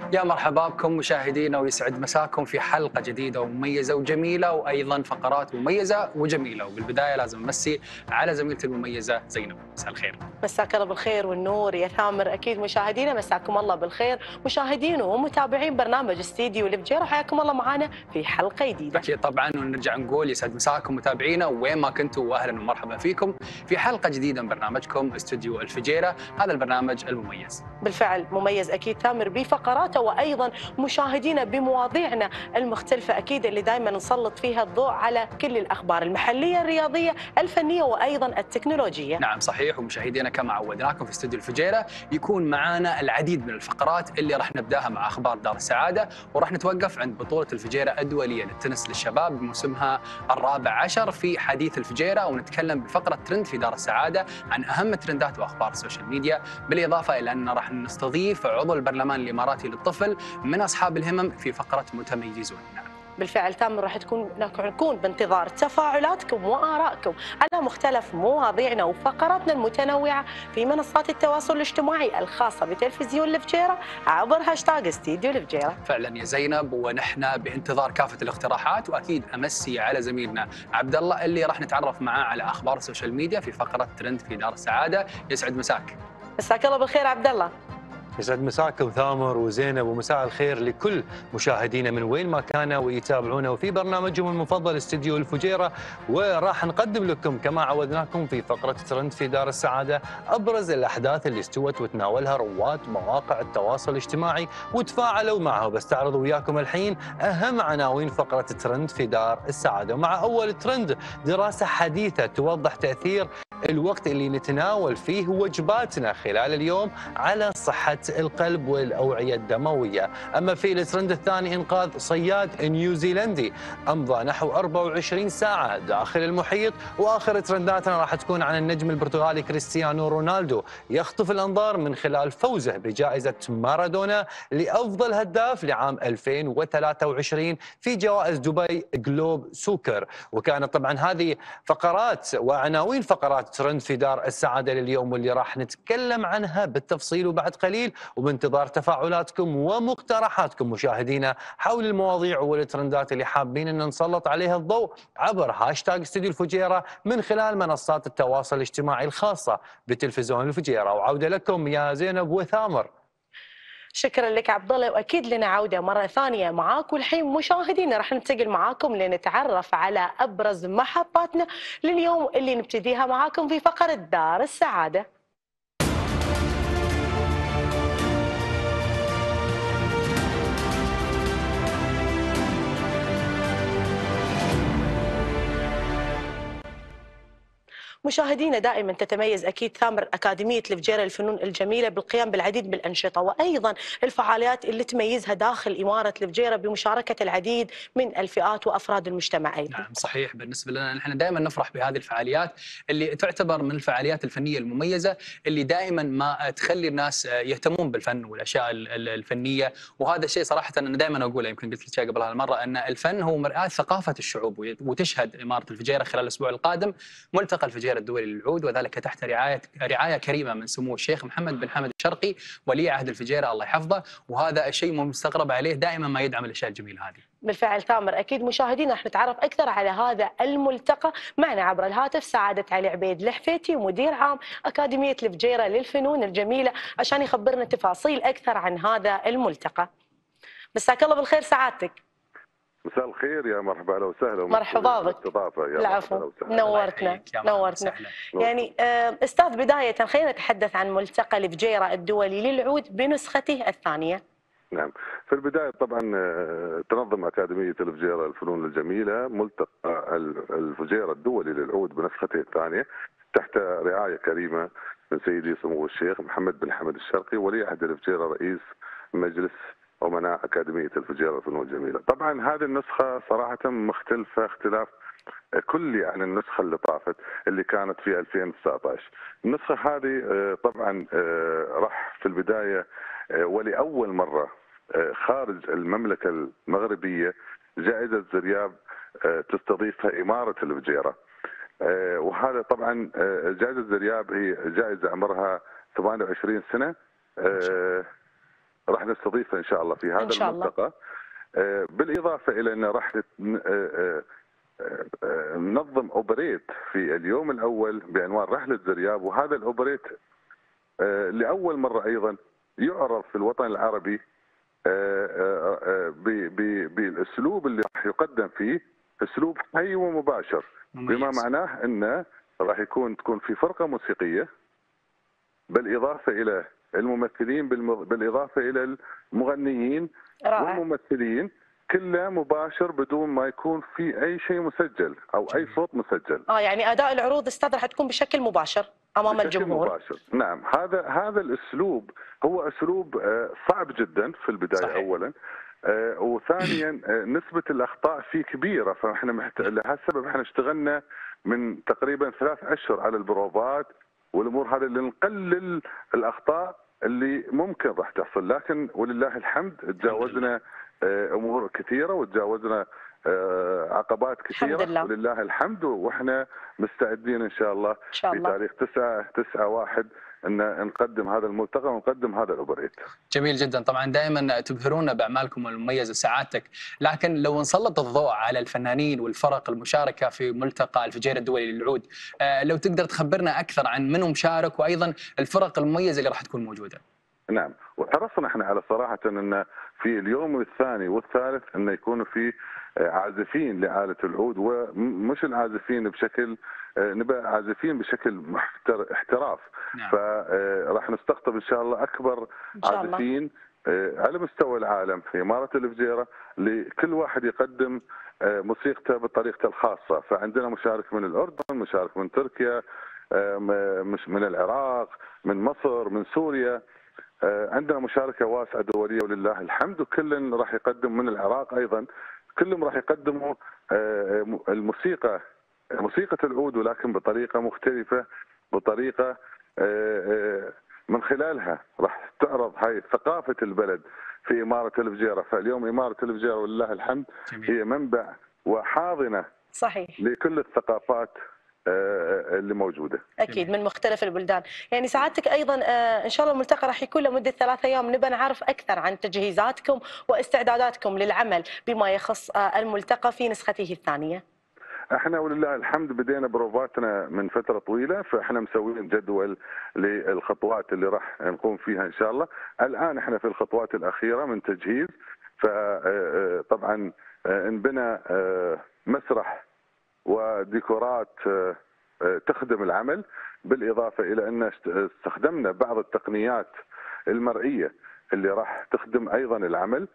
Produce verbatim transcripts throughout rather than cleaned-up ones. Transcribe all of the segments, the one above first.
يا مرحبا بكم مشاهدينا ويسعد مساكم في حلقة جديدة ومميزة وجميلة وأيضا فقرات مميزة وجميلة. وبالبداية لازم نمسي على زميلتي المميزة زينب. مساء الخير. مساك الله بالخير والنور يا ثامر. اكيد مشاهدينا مساكم الله بالخير، مشاهدين ومتابعين برنامج استديو الفجيرة، حياكم الله معنا في حلقه جديده. أكيد طبعا، ونرجع نقول يسعد مساكم متابعينا وين ما كنتوا، واهلا ومرحبا فيكم في حلقة جديدة من برنامجكم استديو الفجيرة، هذا البرنامج المميز. بالفعل مميز اكيد ثامر بفقراته، وايضا مشاهدينا بمواضيعنا المختلفه اكيد اللي دائما نسلط فيها الضوء على كل الاخبار المحليه الرياضيه الفنيه وايضا التكنولوجيه. نعم صحيح، ومشاهدينا كما عودناكم في استوديو الفجيرة يكون معنا العديد من الفقرات اللي راح نبداها مع اخبار دار السعاده، وراح نتوقف عند بطوله الفجيرة الدوليه للتنس للشباب بموسمها الرابع عشر في حديث الفجيرة، ونتكلم بفقره ترند في دار السعاده عن اهم الترندات واخبار السوشيال ميديا، بالاضافه الى ان راح نستضيف عضو البرلمان الاماراتي للطفل من اصحاب الهمم في فقره متميزون. نعم بالفعل تامر، راح تكون نكون بانتظار تفاعلاتكم وآرائكم على مختلف مواضيعنا وفقراتنا المتنوعة في منصات التواصل الاجتماعي الخاصة بتلفزيون الفجيرة عبر هاشتاج استديو الفجيرة. فعلا يا زينب، ونحن بانتظار كافة الاقتراحات، واكيد امسي على زميلنا عبد الله اللي راح نتعرف معاه على اخبار السوشيال ميديا في فقرة ترند في دار السعادة. يسعد مساك. مساك الله بالخير عبد الله. يسعد مساكم ثامر وزينب، ومساء الخير لكل مشاهدينا من وين ما كانوا ويتابعونا وفي برنامجهم المفضل استديو الفجيرة. وراح نقدم لكم كما عودناكم في فقرة ترند في دار السعادة أبرز الأحداث اللي استوت وتناولها رواد مواقع التواصل الاجتماعي وتفاعلوا معها. بستعرض وياكم الحين أهم عناوين فقرة ترند في دار السعادة. ومع أول ترند، دراسة حديثة توضح تأثير الوقت اللي نتناول فيه وجباتنا خلال اليوم على صحة القلب والأوعية الدموية. أما في الترند الثاني، إنقاذ صياد نيوزيلندي أمضى نحو أربعة وعشرين ساعة داخل المحيط. وآخر ترنداتنا راح تكون عن النجم البرتغالي كريستيانو رونالدو يخطف الأنظار من خلال فوزه بجائزة مارادونا لأفضل هداف لعام ألفين وثلاثة وعشرين في جوائز دبي جلوب سوكر. وكانت طبعا هذه فقرات وعناوين فقرات ترند في دار السعادة لليوم، واللي راح نتكلم عنها بالتفصيل وبعد قليل، وبانتظار تفاعلاتكم ومقترحاتكم مشاهدينا حول المواضيع والترندات اللي حابين ان نسلط عليها الضوء عبر هاشتاج استديو الفجيرة من خلال منصات التواصل الاجتماعي الخاصة بتلفزيون الفجيرة. وعودة لكم يا زينب وثامر. شكرا لك عبد الله، واكيد لنا عوده مره ثانيه معاك. والحين مشاهدينا راح ننتقل معاكم لنتعرف على ابرز محطاتنا لليوم اللي نبتديها معاكم في فقره دار السعاده. مشاهدينا دائما تتميز اكيد ثامر اكاديميه الفجيره للفنون الجميله بالقيام بالعديد من الانشطه وايضا الفعاليات اللي تميزها داخل اماره الفجيره بمشاركه العديد من الفئات وافراد المجتمع ايضا. نعم صحيح، بالنسبه لنا نحن دائما نفرح بهذه الفعاليات اللي تعتبر من الفعاليات الفنيه المميزه اللي دائما ما تخلي الناس يهتمون بالفن والاشياء الفنيه. وهذا الشيء صراحه انا دائما اقوله، يمكن قلت لك قبل هالمره، ان الفن هو مرآة ثقافه الشعوب. وتشهد اماره الفجيره خلال الاسبوع القادم ملتقى الفجيره الدولي للعود، وذلك تحت رعايه رعايه كريمه من سمو الشيخ محمد بن حمد الشرقي ولي عهد الفجيره الله يحفظه. وهذا الشيء مو مستغرب عليه، دائما ما يدعم الاشياء الجميله هذه. بالفعل ثامر، اكيد مشاهدينا راح نتعرف اكثر على هذا الملتقى معنا عبر الهاتف سعاده علي عبيد الحفيتي مدير عام اكاديميه الفجيره للفنون الجميله عشان يخبرنا تفاصيل اكثر عن هذا الملتقى. مساك الله بالخير سعادتك. مساء الخير، يا مرحبا اهلا وسهلا. مرحبا بك. العفو، نورتنا نورتنا. يعني استاذ، بدايه خلينا نتحدث عن ملتقى الفجيره الدولي للعود بنسخته الثانيه. نعم، في البدايه طبعا تنظم اكاديميه الفجيره للفنون الجميله ملتقى الفجيره الدولي للعود بنسخته الثانيه تحت رعايه كريمه من سيدي سمو الشيخ محمد بن حمد الشرقي ولي عهد الفجيره رئيس مجلس أمناء أكاديمية الفجيرة للفنون الجميلة. طبعا هذه النسخة صراحة مختلفة اختلاف كلي عن النسخة اللي طافت اللي كانت في ألفين وتسعة عشر. النسخة هذه طبعا راح في البداية ولأول مرة خارج المملكة المغربية جائزة زرياب تستضيفها إمارة الفجيرة. وهذا طبعا جائزة زرياب هي جائزة عمرها ثمانية وعشرين سنة. راح نستضيفها ان شاء الله في هذا إن شاء الله. الملتقى. بالاضافه الى ان راح ننظم اوبريت في اليوم الاول بعنوان رحله زرياب، وهذا الاوبريت لاول مره ايضا يعرض في الوطن العربي بالاسلوب اللي راح يقدم فيه، اسلوب حي ومباشر، بما معناه انه راح يكون تكون في فرقه موسيقيه بالاضافه الى الممثلين، بالاضافه الى المغنيين رائع. والممثلين، كله مباشر بدون ما يكون في اي شيء مسجل او اي صوت مسجل. اه يعني اداء العروض استاذ راح تكون بشكل مباشر امام بشكل الجمهور. مباشر. نعم، هذا هذا الاسلوب هو اسلوب صعب جدا في البدايه. صحيح. اولا وثانيا نسبه الاخطاء فيه كبيره، فاحنا محت... لهالسبب احنا اشتغلنا من تقريبا ثلاث اشهر على البروفات والامور هذه اللي نقلل الاخطاء اللي ممكن راح تحصل، لكن ولله الحمد تجاوزنا امور كثيره وتجاوزنا عقبات كثيره ولله الحمد، واحنا مستعدين ان شاء الله, إن شاء الله. في تاريخ تسعة تسعة واحد ان نقدم هذا الملتقى ونقدم هذا الاوبريت. جميل جدا، طبعا دائما تبهرونا باعمالكم المميزه سعادتك، لكن لو نسلط الضوء على الفنانين والفرق المشاركه في ملتقى الفجيرة الدولي للعود، لو تقدر تخبرنا اكثر عن من مشارك وايضا الفرق المميزه اللي راح تكون موجوده. نعم، وحرصنا احنا على صراحه ان في اليوم الثاني والثالث انه يكونوا في عازفين لآلة العود، ومش العازفين بشكل نبقى عازفين بشكل احتراف. نعم. فراح نستقطب ان شاء الله اكبر عازفين على مستوى العالم في إمارة الفجيرة، لكل واحد يقدم موسيقته بطريقته الخاصه. فعندنا مشارك من الاردن، مشارك من تركيا، مش من العراق، من مصر، من سوريا. عندنا مشاركه واسعه دوليه ولله الحمد، وكل راح يقدم من العراق ايضا، كلهم راح يقدموا الموسيقى موسيقى العود، ولكن بطريقه مختلفه، بطريقه من خلالها راح تعرض هاي ثقافه البلد في إمارة الفجيرة. فاليوم إمارة الفجيرة ولله الحمد جميل. هي منبع وحاضنه صحيح لكل الثقافات اللي موجوده. اكيد من مختلف البلدان. يعني سعادتك ايضا ان شاء الله الملتقى راح يكون لمده ثلاث ايام، نبى نعرف اكثر عن تجهيزاتكم واستعداداتكم للعمل بما يخص الملتقى في نسخته الثانيه. احنا ولله الحمد بدينا بروفاتنا من فتره طويله، فاحنا مسويين جدول للخطوات اللي راح نقوم فيها ان شاء الله. الان احنا في الخطوات الاخيره من تجهيز، فطبعا انبنى مسرح وديكورات تخدم العمل، بالاضافه الى ان استخدمنا بعض التقنيات المرئيه اللي راح تخدم ايضا العمل.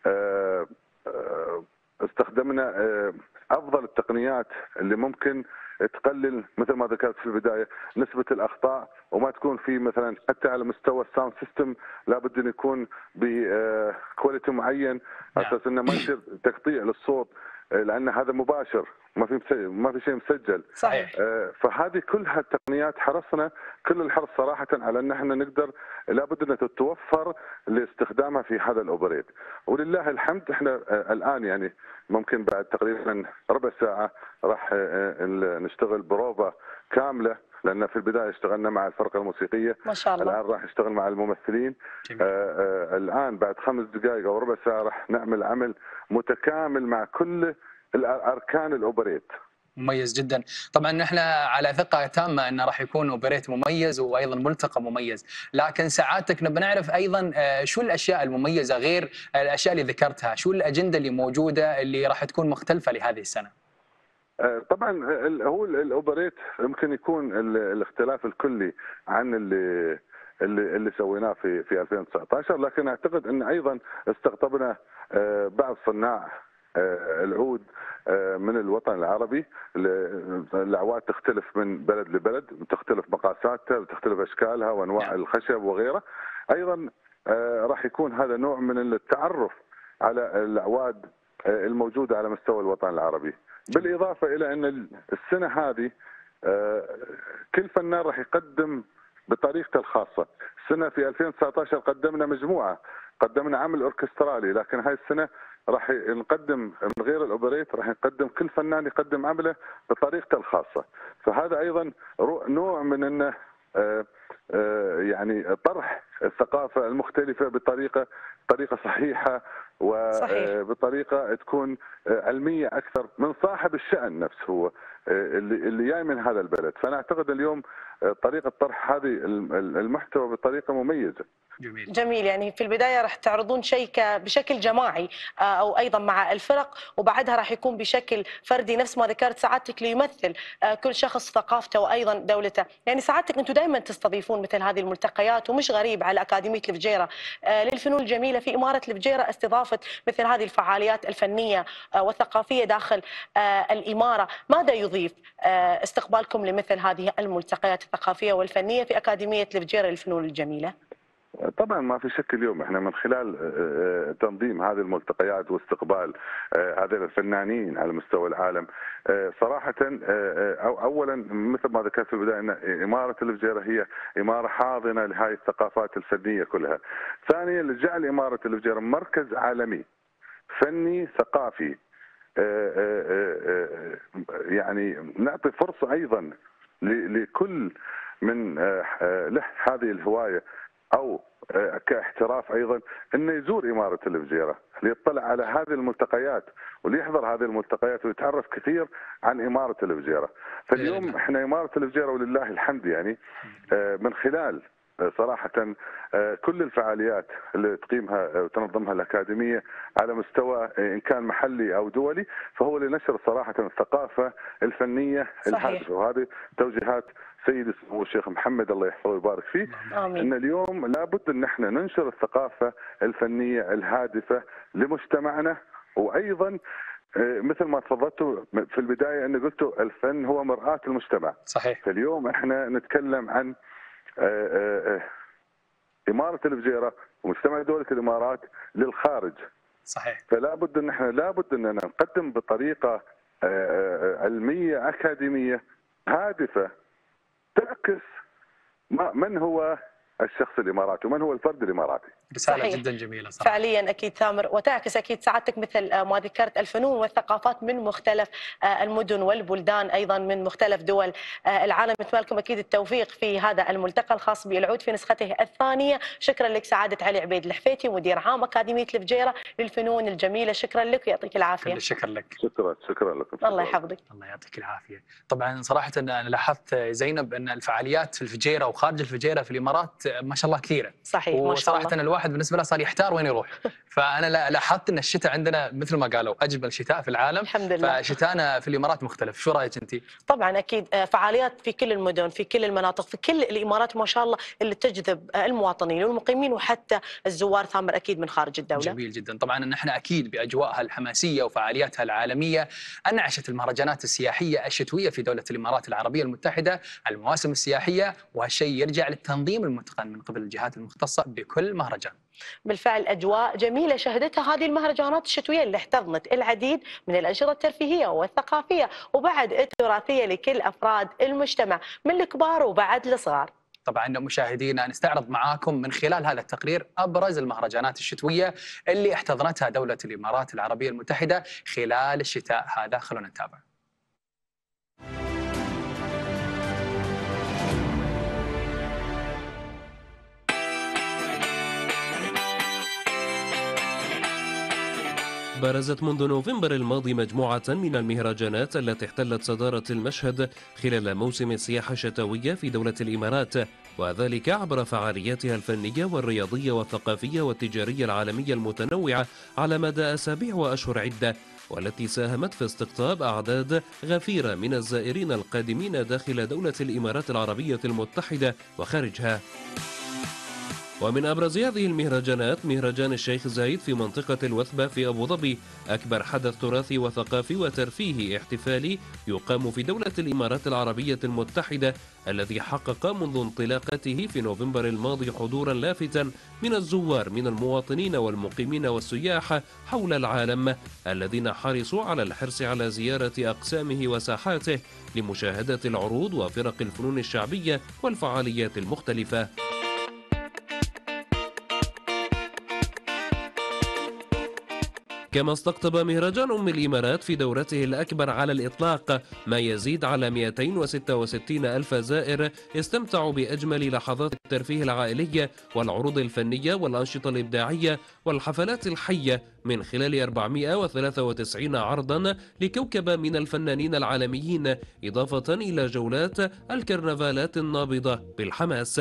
استخدمنا افضل التقنيات اللي ممكن تقلل مثل ما ذكرت في البدايه نسبه الاخطاء، وما تكون في مثلا حتى على مستوى الساوند سيستم لابد ان يكون بكواليتي معين على اساس انه ما يصير تقطيع للصوت، لان هذا مباشر، ما في ما في شيء مسجل. صحيح. فهذه كلها التقنيات حرصنا كل الحرص صراحه على ان احنا نقدر لابد انها تتوفر لاستخدامها في هذا الاوبريت. ولله الحمد احنا الان يعني ممكن بعد تقريبا ربع ساعه راح نشتغل بروفا كامله، لان في البدايه اشتغلنا مع الفرقه الموسيقيه ما شاء الله. الان راح نشتغل مع الممثلين. آآ آآ الان بعد خمس دقائق او ربع ساعه راح نعمل عمل متكامل مع كل اركان الاوبريت. مميز جدا، طبعا نحن على ثقه تامه انه راح يكون اوبريت مميز وايضا ملتقى مميز، لكن سعادتك نبي نعرف ايضا شو الاشياء المميزه غير الاشياء اللي ذكرتها، شو الاجنده اللي موجوده اللي راح تكون مختلفه لهذه السنه؟ طبعا هو الاوبريت يمكن يكون الاختلاف الكلي عن اللي اللي اللي سويناه في في ألفين وتسعة عشر، لكن اعتقد ان ايضا استقطبنا بعض صناع العود من الوطن العربي. الاعواد تختلف من بلد لبلد، تختلف مقاساتها، تختلف اشكالها وانواع الخشب وغيره. ايضا راح يكون هذا نوع من التعرف على الاعواد الموجوده على مستوى الوطن العربي، بالاضافه الى ان السنه هذه كل فنان راح يقدم بطريقته الخاصه. السنه في ألفين وتسعة عشر قدمنا مجموعه، قدمنا عمل اوركسترالي، لكن هاي السنه راح نقدم من غير الاوبريت، راح نقدم كل فنان يقدم عمله بطريقته الخاصه. فهذا ايضا نوع من انه يعني طرح الثقافة المختلفة بطريقة طريقة صحيحة وبطريقة تكون علمية أكثر من صاحب الشأن نفسه هو اللي اللي جاي من هذا البلد. فأنا أعتقد اليوم طريقة طرح هذه المحتوى بطريقة مميزة. جميل. جميل. يعني في البداية راح تعرضون شيء بشكل جماعي أو أيضا مع الفرق، وبعدها راح يكون بشكل فردي نفس ما ذكرت سعادتك ليمثل كل شخص ثقافته وأيضا دولته. يعني سعادتك أنتم دائما تستضيفون مثل هذه الملتقيات، ومش غريب على أكاديمية الفجيرة للفنون الجميلة في إمارة الفجيرة استضافة مثل هذه الفعاليات الفنية والثقافية داخل الإمارة. ماذا يضيف استقبالكم لمثل هذه الملتقيات الثقافية والفنية في أكاديمية الفجيرة للفنون الجميلة؟ طبعا ما في شك اليوم احنا من خلال تنظيم هذه الملتقيات واستقبال هذول الفنانين على مستوى العالم صراحه اولا مثل ما ذكرت في البدايه ان اماره الفجيره هي اماره حاضنه لهذه الثقافات الفنيه كلها. ثانيا لجعل اماره الفجيره مركز عالمي فني ثقافي، يعني نعطي فرصه ايضا لكل من له هذه الهوايه او كاحتراف ايضا انه يزور اماره الفجيره ليطلع على هذه الملتقيات وليحضر هذه الملتقيات ويتعرف كثير عن اماره الفجيره. فاليوم احنا اماره الفجيره ولله الحمد يعني من خلال صراحه كل الفعاليات اللي تقيمها وتنظمها الاكاديميه على مستوى ان كان محلي او دولي فهو لنشر صراحه الثقافه الفنيه الهادفه، وهذه توجيهات سيدي سمو الشيخ محمد الله يحفظه ويبارك فيه. آمين. ان اليوم لابد ان احنا ننشر الثقافه الفنيه الهادفه لمجتمعنا، وايضا مثل ما تفضلتوا في البدايه ان قلتوا الفن هو مرآة المجتمع. صحيح. فاليوم احنا نتكلم عن اماره الفجيره ومجتمع دوله الامارات للخارج. صحيح. فلا بد ان احنا لابد اننا نقدم بطريقه علميه اكاديميه هادفه تعكس من هو الشخص الاماراتي ومن هو الفرد الاماراتي. رسالة صحيح. جدا جميلة صراحة. فعليا أكيد ثامر، وتعكس أكيد سعادتك مثل ما ذكرت الفنون والثقافات من مختلف المدن والبلدان أيضا من مختلف دول العالم. نتمنى لكم أكيد التوفيق في هذا الملتقى الخاص بالعود في نسخته الثانية. شكرا لك سعادة علي عبيد الحفيتي مدير عام أكاديمية الفجيرة للفنون الجميلة. شكرا لك ويعطيك العافية. كل الشكر لك. شكرا شكرا لكم. الله يحفظك. الله يعطيك العافية. طبعا صراحة أنا لاحظت زينب أن الفعاليات في الفجيرة وخارج الفجيرة في الإمارات ما شاء الله كثيرة. صحيح. ما شاء الله. وصراحة الواحد بالنسبة له صار يحتار وين يروح. فانا لاحظت ان الشتاء عندنا مثل ما قالوا اجمل شتاء في العالم. الحمد لله. فشتانا في الامارات مختلف. شو رايك انت؟ طبعا اكيد فعاليات في كل المدن في كل المناطق في كل الامارات ما شاء الله اللي تجذب المواطنين والمقيمين وحتى الزوار ثامر اكيد من خارج الدوله. جميل جدا. طبعا ان احنا اكيد باجواءها الحماسيه وفعالياتها العالميه انعشت المهرجانات السياحيه الشتويه في دوله الامارات العربيه المتحده المواسم السياحيه، وهالشيء يرجع للتنظيم المتقن من قبل الجهات المختصه بكل مهرجان. بالفعل أجواء جميلة شهدتها هذه المهرجانات الشتوية اللي احتضنت العديد من الأنشطة الترفيهية والثقافية وبعد التراثية لكل أفراد المجتمع من الكبار وبعد الصغار. طبعا مشاهدينا نستعرض معاكم من خلال هذا التقرير أبرز المهرجانات الشتوية اللي احتضنتها دولة الإمارات العربية المتحدة خلال الشتاء هذا. خلونا نتابع. برزت منذ نوفمبر الماضي مجموعة من المهرجانات التي احتلت صدارة المشهد خلال موسم السياحة الشتوية في دولة الإمارات، وذلك عبر فعالياتها الفنية والرياضية والثقافية والتجارية العالمية المتنوعة على مدى أسابيع وأشهر عدة، والتي ساهمت في استقطاب أعداد غفيرة من الزائرين القادمين داخل دولة الإمارات العربية المتحدة وخارجها. ومن أبرز هذه المهرجانات مهرجان الشيخ زايد في منطقة الوثبة في أبو ظبي، أكبر حدث تراثي وثقافي وترفيهي احتفالي يقام في دولة الإمارات العربية المتحدة، الذي حقق منذ انطلاقته في نوفمبر الماضي حضورا لافتا من الزوار من المواطنين والمقيمين والسياح حول العالم، الذين حرصوا على الحرص على زيارة أقسامه وساحاته لمشاهدة العروض وفرق الفنون الشعبية والفعاليات المختلفة. كما استقطب مهرجان أم الإمارات في دورته الأكبر على الإطلاق ما يزيد على مئتين وستة وستين ألف زائر استمتعوا بأجمل لحظات الترفيه العائلي والعروض الفنية والأنشطة الإبداعية والحفلات الحية من خلال أربعمئة وثلاثة وتسعين عرضا لكوكب من الفنانين العالميين، إضافة إلى جولات الكرنفالات النابضة بالحماس.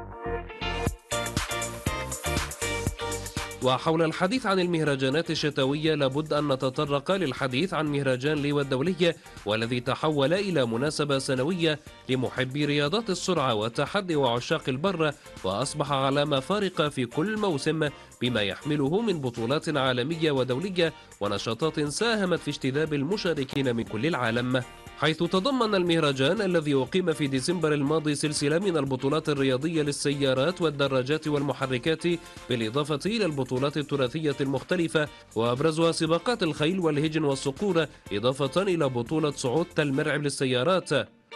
وحول الحديث عن المهرجانات الشتوية لابد أن نتطرق للحديث عن مهرجان ليوا الدولي، والذي تحول إلى مناسبة سنوية لمحبي رياضات السرعة والتحدي وعشاق البر، وأصبح علامة فارقة في كل موسم بما يحمله من بطولات عالمية ودولية ونشاطات ساهمت في اجتذاب المشاركين من كل العالم. حيث تضمن المهرجان الذي أقيم في ديسمبر الماضي سلسلة من البطولات الرياضية للسيارات والدراجات والمحركات، بالإضافة إلى البطولات التراثية المختلفة وأبرزها سباقات الخيل والهجن والصقور، إضافة إلى بطولة صعود تل مرعب للسيارات.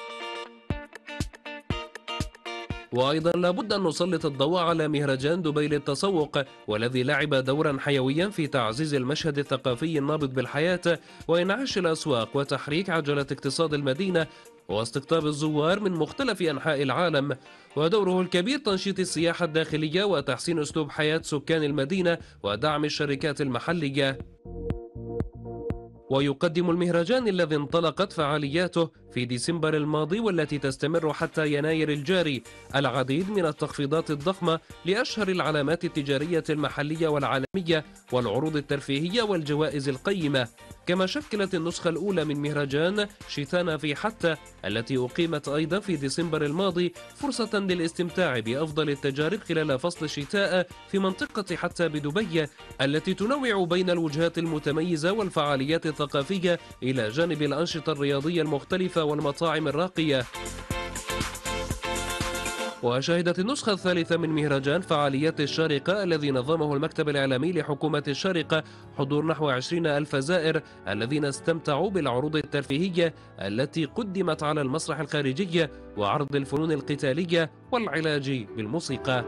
وأيضا لابد أن نسلط الضوء على مهرجان دبي للتسوق، والذي لعب دورا حيويا في تعزيز المشهد الثقافي النابض بالحياة وإنعاش الأسواق وتحريك عجلة اقتصاد المدينة واستقطاب الزوار من مختلف أنحاء العالم، ودوره الكبير تنشيط السياحة الداخلية وتحسين أسلوب حياة سكان المدينة ودعم الشركات المحلية. ويقدم المهرجان الذي انطلقت فعالياته في ديسمبر الماضي والتي تستمر حتى يناير الجاري العديد من التخفيضات الضخمة لأشهر العلامات التجارية المحلية والعالمية والعروض الترفيهية والجوائز القيمة. كما شكلت النسخة الأولى من مهرجان شيثانا في حتى التي أقيمت أيضا في ديسمبر الماضي فرصة للاستمتاع بأفضل التجارب خلال فصل الشتاء في منطقة حتى بدبي، التي تنوع بين الوجهات المتميزة والفعاليات الثقافية إلى جانب الأنشطة الرياضية المختلفة والمطاعم الراقية. وشهدت النسخة الثالثة من مهرجان فعاليات الشارقة الذي نظمه المكتب الإعلامي لحكومة الشارقة حضور نحو عشرين ألف زائر الذين استمتعوا بالعروض الترفيهية التي قدمت على المسرح الخارجي وعرض الفنون القتالية والعلاج بالموسيقى.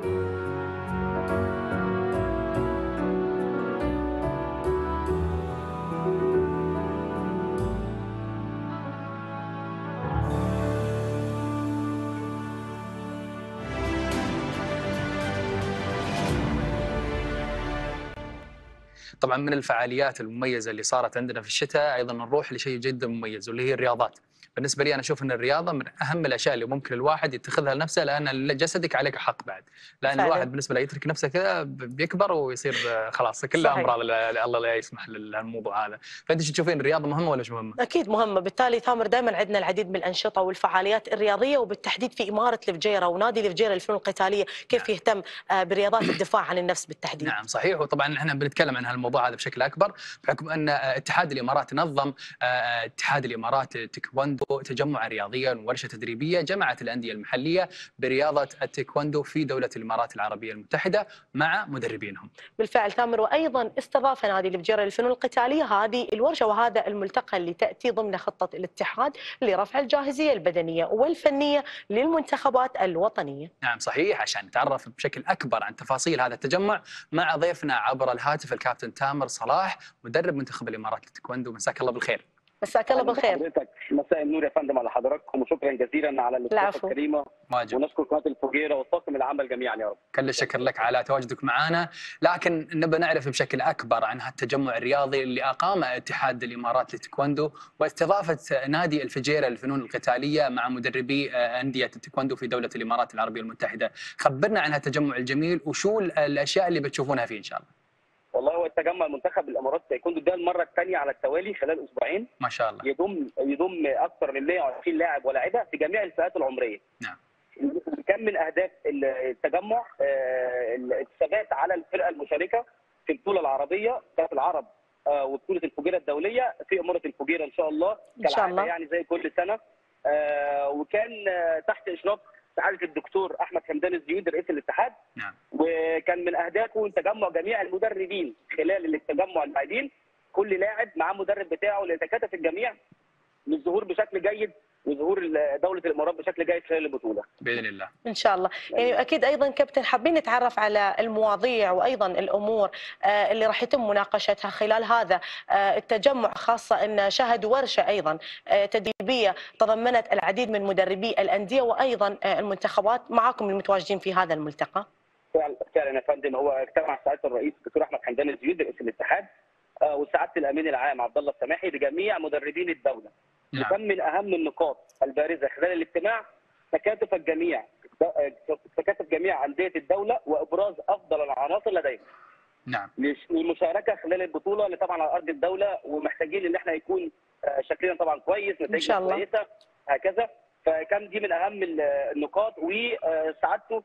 طبعا من الفعاليات المميزه اللي صارت عندنا في الشتاء ايضا نروح لشيء جدا مميز واللي هي الرياضات. بالنسبه لي انا اشوف ان الرياضه من اهم الاشياء اللي ممكن الواحد يتخذها لنفسه، لان جسدك عليك حق بعد، لان فعلا. الواحد بالنسبه له يترك نفسه كذا بيكبر ويصير خلاص كله امراض الله لا يسمح للموضوع هذا. فانت شو تشوفين الرياضه مهمه ولا مش مهمه؟ اكيد مهمه، بالتالي ثامر دائما عندنا العديد من الانشطه والفعاليات الرياضيه، وبالتحديد في اماره الفجيره ونادي الفجيره للفنون القتاليه كيف نعم. يهتم برياضات الدفاع عن النفس بالتحديد. نعم صحيح، وطبعا احنا بنتكلم عن هالموضوع هذا بشكل اكبر بحكم ان اتحاد الامارات نظم اتحاد الامارات تايكوندو تجمع رياضيا وورشه تدريبيه جمعت الانديه المحليه برياضه التايكوندو في دوله الامارات العربيه المتحده مع مدربينهم. بالفعل ثامر، وايضا استضاف نادي الفجيره للفنون القتاليه هذه الورشه وهذا الملتقى اللي تاتي ضمن خطه الاتحاد لرفع الجاهزيه البدنيه والفنيه للمنتخبات الوطنيه. نعم صحيح، عشان نتعرف بشكل اكبر عن تفاصيل هذا التجمع مع ضيفنا عبر الهاتف الكابتن تامر صلاح مدرب منتخب الامارات للتايكوندو. مساك الله بالخير. مساك الله بالخير. حضرتك مساء النور يا فندم على حضراتكم، وشكرا جزيلا على الاستضافه الكريمه، ونشكر قناه الفجيره وطاقم العمل جميعا يا رب. كل الشكر لك على تواجدك معنا، لكن نبى نعرف بشكل اكبر عن هالتجمع الرياضي اللي اقامه اتحاد الامارات للتايكوندو واستضافه نادي الفجيره للفنون القتاليه مع مدربي انديه التايكوندو في دوله الامارات العربيه المتحده. خبرنا عن هالتجمع الجميل وشو الاشياء اللي بتشوفونها فيه ان شاء الله. والله هو التجمع منتخب الامارات تايكوندو ده المره الثانيه على التوالي خلال اسبوعين ما شاء الله، يضم يضم اكثر من مئة وعشرين لاعب ولاعبه في جميع الفئات العمريه. نعم. كان من اهداف التجمع الثبات على الفرقه المشاركه في البطوله العربيه كاس العرب وبطوله الفجيره الدوليه في اماره الفجيره ان شاء الله كالعاده يعني زي كل سنه، وكان تحت اشراف سعاده الدكتور احمد حمدان الزيود رئيس الاتحاد. نعم. وكان من اهدافه تجمع جميع المدربين خلال التجمع اللاعبين، كل لاعب معاه مدرب بتاعه ليتكاتف الجميع للظهور بشكل جيد وظهور دوله الامارات بشكل جيد خلال البطوله باذن الله. ان شاء الله. يعني اكيد ايضا كابتن حابين نتعرف على المواضيع وايضا الامور اللي راح يتم مناقشتها خلال هذا التجمع، خاصه ان شهد ورشه ايضا تدريبيه تضمنت العديد من مدربي الانديه وايضا المنتخبات معاكم المتواجدين في هذا الملتقى. فعلا يا فندم، هو اجتمع سعاده الرئيس الدكتور احمد حمدان الزيود رئيس الاتحاد وسعاده الامين العام عبد الله السماحي بجميع مدربين الدوله. نعم. وكان من اهم النقاط البارزه خلال الاجتماع تكاتف الجميع تكاتف جميع انديه الدوله وابراز افضل العناصر لديهم. نعم. للمشاركه خلال البطوله اللي طبعا على ارض الدوله، ومحتاجين ان احنا يكون شكلنا طبعا كويس، نتائجنا كويسه هكذا. فكان دي من اهم النقاط، وسعادته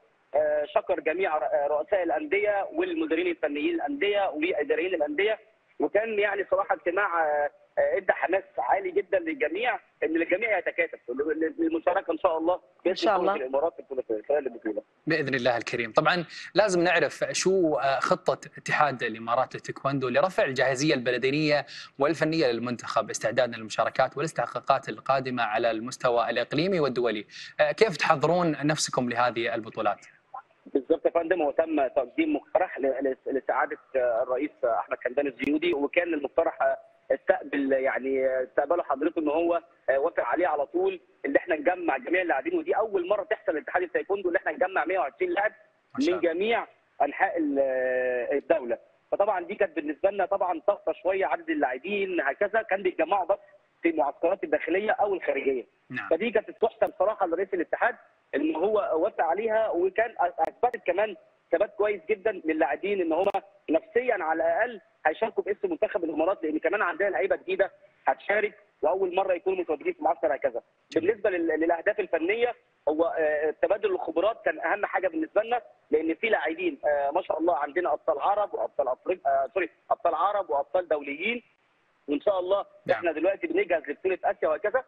شكر جميع رؤساء الانديه والمديرين الفنيين الانديه واداريين الانديه، وكان يعني صراحه اجتماع ادى حماس عالي جدا للجميع ان الجميع يتكاتف للمشاركه ان شاء الله ان شاء الله الامارات في خلال البطوله باذن الله الكريم. طبعا لازم نعرف شو خطه اتحاد الامارات للتايكوندو لرفع الجاهزيه البدنيه والفنيه للمنتخب استعدادا للمشاركات والاستحقاقات القادمه على المستوى الاقليمي والدولي. كيف تحضرون نفسكم لهذه البطولات؟ بالضبط يا فندم، هو تم تقديم مقترح لسعاده الرئيس احمد حمدان الزيودي، وكان المقترح استقبل يعني استقبله حضرته ان هو وافق عليه على طول، ان احنا نجمع جميع اللاعبين، ودي اول مره تحصل لاتحاد التايكوندو ان احنا نجمع مئة وعشرين لاعب من جميع انحاء الدوله. فطبعا دي كانت بالنسبه لنا طبعا ضغطه شويه، عدد اللاعبين هكذا كان بيتجمعوا بس في المعسكرات الداخليه او الخارجيه. نعم. فدي كانت تحسب صراحه لرئيس الاتحاد ان هو وافق عليها، وكان اثبتت كمان ثبات كويس جدا للاعبين ان هم نفسيا على الاقل هيشاركوا باسم منتخب الامارات، لان كمان عندنا لعيبه جديده هتشارك واول مره يكونوا متواجدين في معسكر هكذا. بالنسبه للاهداف الفنيه، هو تبادل الخبرات كان اهم حاجه بالنسبه لنا، لان في لاعبين ما شاء الله عندنا ابطال عرب وابطال افريقيا سوري ابطال عرب وابطال دوليين، وان شاء الله احنا دلوقتي بنجهز لبطوله اسيا وهكذا.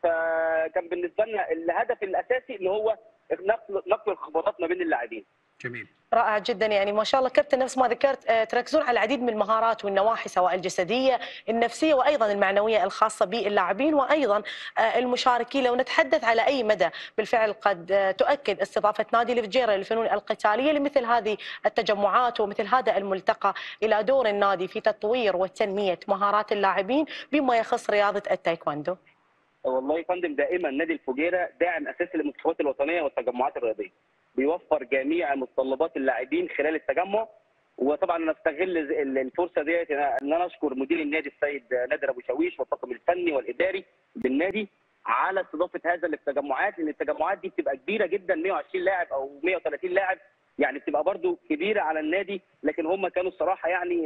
فكان بالنسبه لنا الهدف الاساسي ان هو نقل نقل الخبرات ما بين اللاعبين. جميل. رائع جدا. يعني ما شاء الله كابتن نفس ما ذكرت تركزون على العديد من المهارات والنواحي سواء الجسديه، النفسيه وايضا المعنويه الخاصه باللاعبين وايضا المشاركين. لو نتحدث على اي مدى بالفعل قد تؤكد استضافه نادي الفجيره للفنون القتاليه لمثل هذه التجمعات ومثل هذا الملتقى الى دور النادي في تطوير وتنميه مهارات اللاعبين بما يخص رياضه التايكوندو؟ والله يا فندم دائما نادي الفجيره داعم اساسي للمنتخبات الوطنيه والتجمعات الرياضيه، بيوفر جميع متطلبات اللاعبين خلال التجمع. وطبعا انا استغل الفرصه ديت ان انا اشكر مدير النادي السيد نادر ابو شاويش والطاقم الفني والاداري بالنادي على استضافه هذا التجمعات، لان التجمعات دي بتبقى كبيره جدا، مئة وعشرين لاعب او مئة وثلاثين لاعب، يعني بتبقى برضو كبيره على النادي، لكن هم كانوا الصراحه يعني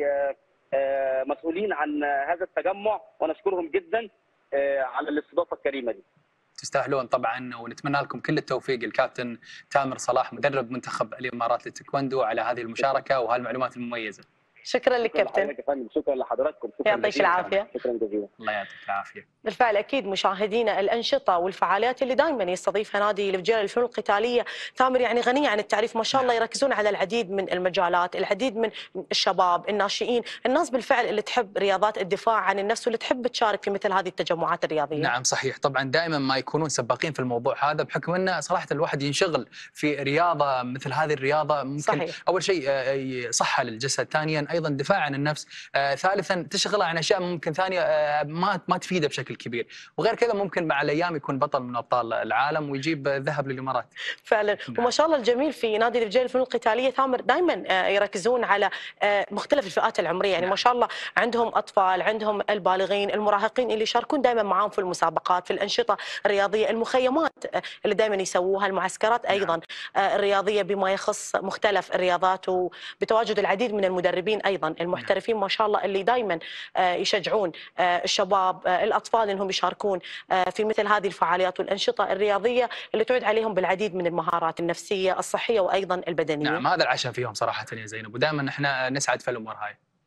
مسؤولين عن هذا التجمع، وانا اشكرهم جدا على الاستضافه الكريمه دي. تستاهلون طبعا، ونتمنى لكم كل التوفيق. الكابتن تامر صلاح مدرب منتخب الامارات للتايكوندو على هذه المشاركه وهالمعلومات المميزه. شكرا لك كابتن. شكرا لحضراتكم. يعطيك العافيه. شكرا جزيلا. الله يعطيك العافيه. بالفعل اكيد مشاهدينا الانشطه والفعاليات اللي دائما يستضيفها نادي الفجيره للفنون القتاليه تامر يعني غنيه عن التعريف، ما شاء الله يركزون على العديد من المجالات، العديد من الشباب، الناشئين، الناس بالفعل اللي تحب رياضات الدفاع عن النفس واللي تحب تشارك في مثل هذه التجمعات الرياضيه. نعم صحيح، طبعا دائما ما يكونون سباقين في الموضوع هذا، بحكم انه صراحه الواحد ينشغل في رياضه مثل هذه الرياضه ممكن صحيح. اول شيء صحه للجسد، ثانيا ايضا دفاع عن النفس، آه، ثالثا تشغله عن اشياء ممكن ثانيه آه، ما ما تفيده بشكل كبير، وغير كذا ممكن مع الايام يكون بطل من ابطال العالم ويجيب ذهب للامارات. فعلا. نعم. وما شاء الله الجميل في نادي الفجيره للفنون القتاليه ثامر دائما آه، يركزون على آه، مختلف الفئات العمريه، يعني نعم. ما شاء الله عندهم اطفال، عندهم البالغين، المراهقين اللي يشاركون دائما معاهم في المسابقات، في الانشطه الرياضيه، المخيمات اللي دائما يسووها، المعسكرات ايضا نعم. آه، الرياضيه بما يخص مختلف الرياضات، وبتواجد العديد من المدربين ايضا المحترفين نعم. ما شاء الله اللي دائما يشجعون الشباب الاطفال انهم يشاركون في مثل هذه الفعاليات والانشطه الرياضيه اللي تعود عليهم بالعديد من المهارات النفسيه الصحيه وايضا البدنيه. نعم هذا العشم فيهم صراحه يا زينب، ودائما احنا نسعد في الامور هاي.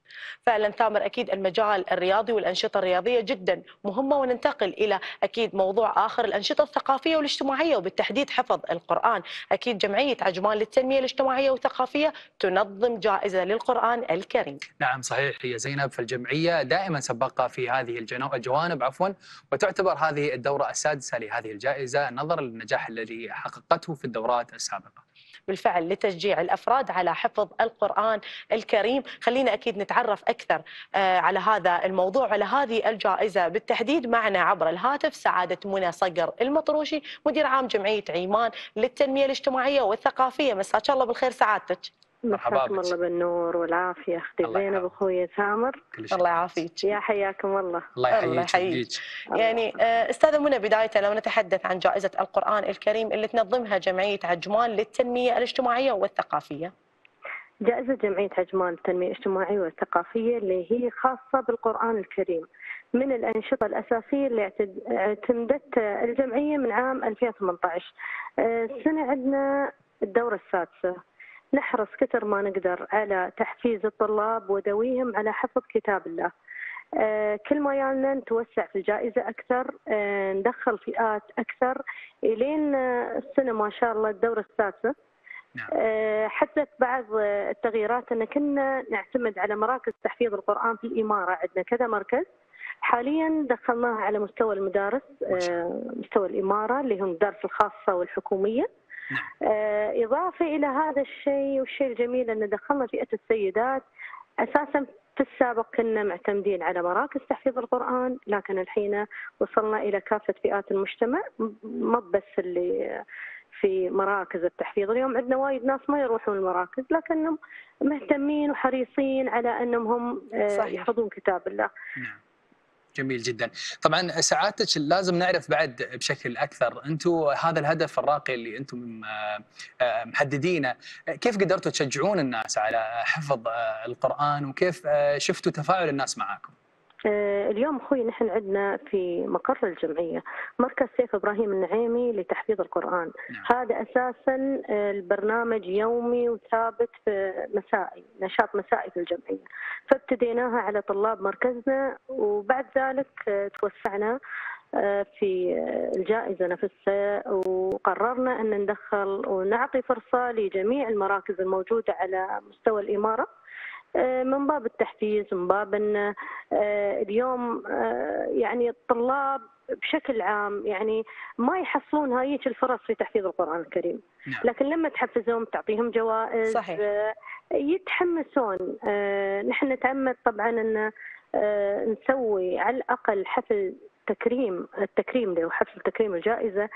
فعلا ثامر، اكيد المجال الرياضي والانشطه الرياضيه جدا مهمه، وننتقل الى اكيد موضوع اخر، الانشطه الثقافيه والاجتماعيه وبالتحديد حفظ القران. اكيد جمعيه عجمان للتنميه الاجتماعيه والثقافيه تنظم جائزه للقران الكريم. نعم صحيح هي زينب، فالجمعيه دائما سباقه في هذه الجنو- الجوانب عفوا، وتعتبر هذه الدوره السادسه لهذه الجائزه نظرا للنجاح الذي حققته في الدورات السابقه. بالفعل لتشجيع الافراد على حفظ القران الكريم. خلينا اكيد نتعرف اكثر على هذا الموضوع وعلى هذه الجائزه بالتحديد. معنا عبر الهاتف سعاده منى صقر المطروشي، مدير عام جمعيه عيمان للتنميه الاجتماعيه والثقافيه. مساك الله بالخير سعادتك. مرحبا مساكم الله بالنور والعافيه اختي زينب واخوي ثامر. الله يعافيك. يا حياكم الله. الله يحييك. يحييك. يعني استاذه منى، بدايه لو نتحدث عن جائزه القران الكريم اللي تنظمها جمعيه عجمان للتنميه الاجتماعيه والثقافيه. جائزه جمعيه عجمان للتنميه الاجتماعيه والثقافيه اللي هي خاصه بالقران الكريم، من الانشطه الاساسيه اللي اعتمدت الجمعيه من عام ألفين وثمانية عشر. السنه عندنا الدوره السادسه، نحرص كثر ما نقدر على تحفيز الطلاب وذويهم على حفظ كتاب الله. آه كل ما يالنا نتوسع في الجائزة أكثر، آه ندخل فئات أكثر إلين آه السنة ما شاء الله الدورة السادسة. آه حدثت بعض التغييرات أن كنا نعتمد على مراكز تحفيظ القرآن في الإمارة، عندنا كذا مركز حاليا دخلناها على مستوى المدارس، آه مستوى الإمارة اللي هم المدارس الخاصة والحكومية. آه إضافة إلى هذا الشيء، والشيء الجميل أن دخلنا فئة السيدات. أساسا في السابق كنا معتمدين على مراكز تحفيظ القرآن، لكن الحين وصلنا إلى كافة فئات المجتمع، ما بس اللي في مراكز التحفيظ. اليوم عندنا وايد ناس ما يروحون المراكز لكنهم مهتمين وحريصين على أنهم هم آه يحفظون كتاب الله. نعم. جميل جدا. طبعا سعادتك لازم نعرف بعد بشكل اكثر، انتم هذا الهدف الراقي اللي انتم محددينه، كيف قدرتوا تشجعون الناس على حفظ القرآن وكيف شفتوا تفاعل الناس معاكم؟ اليوم اخوي نحن عندنا في مقر الجمعيه مركز سيف ابراهيم النعيمي لتحفيظ القران. نعم. هذا اساسا البرنامج يومي وثابت مسائي، نشاط مسائي في الجمعيه، فابتديناها على طلاب مركزنا، وبعد ذلك توسعنا في الجائزه نفسها، وقررنا ان ندخل ونعطي فرصه لجميع المراكز الموجوده على مستوى الاماره من باب التحفيز، من باب ان اليوم يعني الطلاب بشكل عام يعني ما يحصلون هايك الفرص في تحفيظ القرآن الكريم. نعم. لكن لما تحفزهم تعطيهم جوائز صحيح. يتحمسون. نحن نتعمد طبعا ان نسوي على الاقل حفل تكريم التكريم له حفل تكريم الجائزه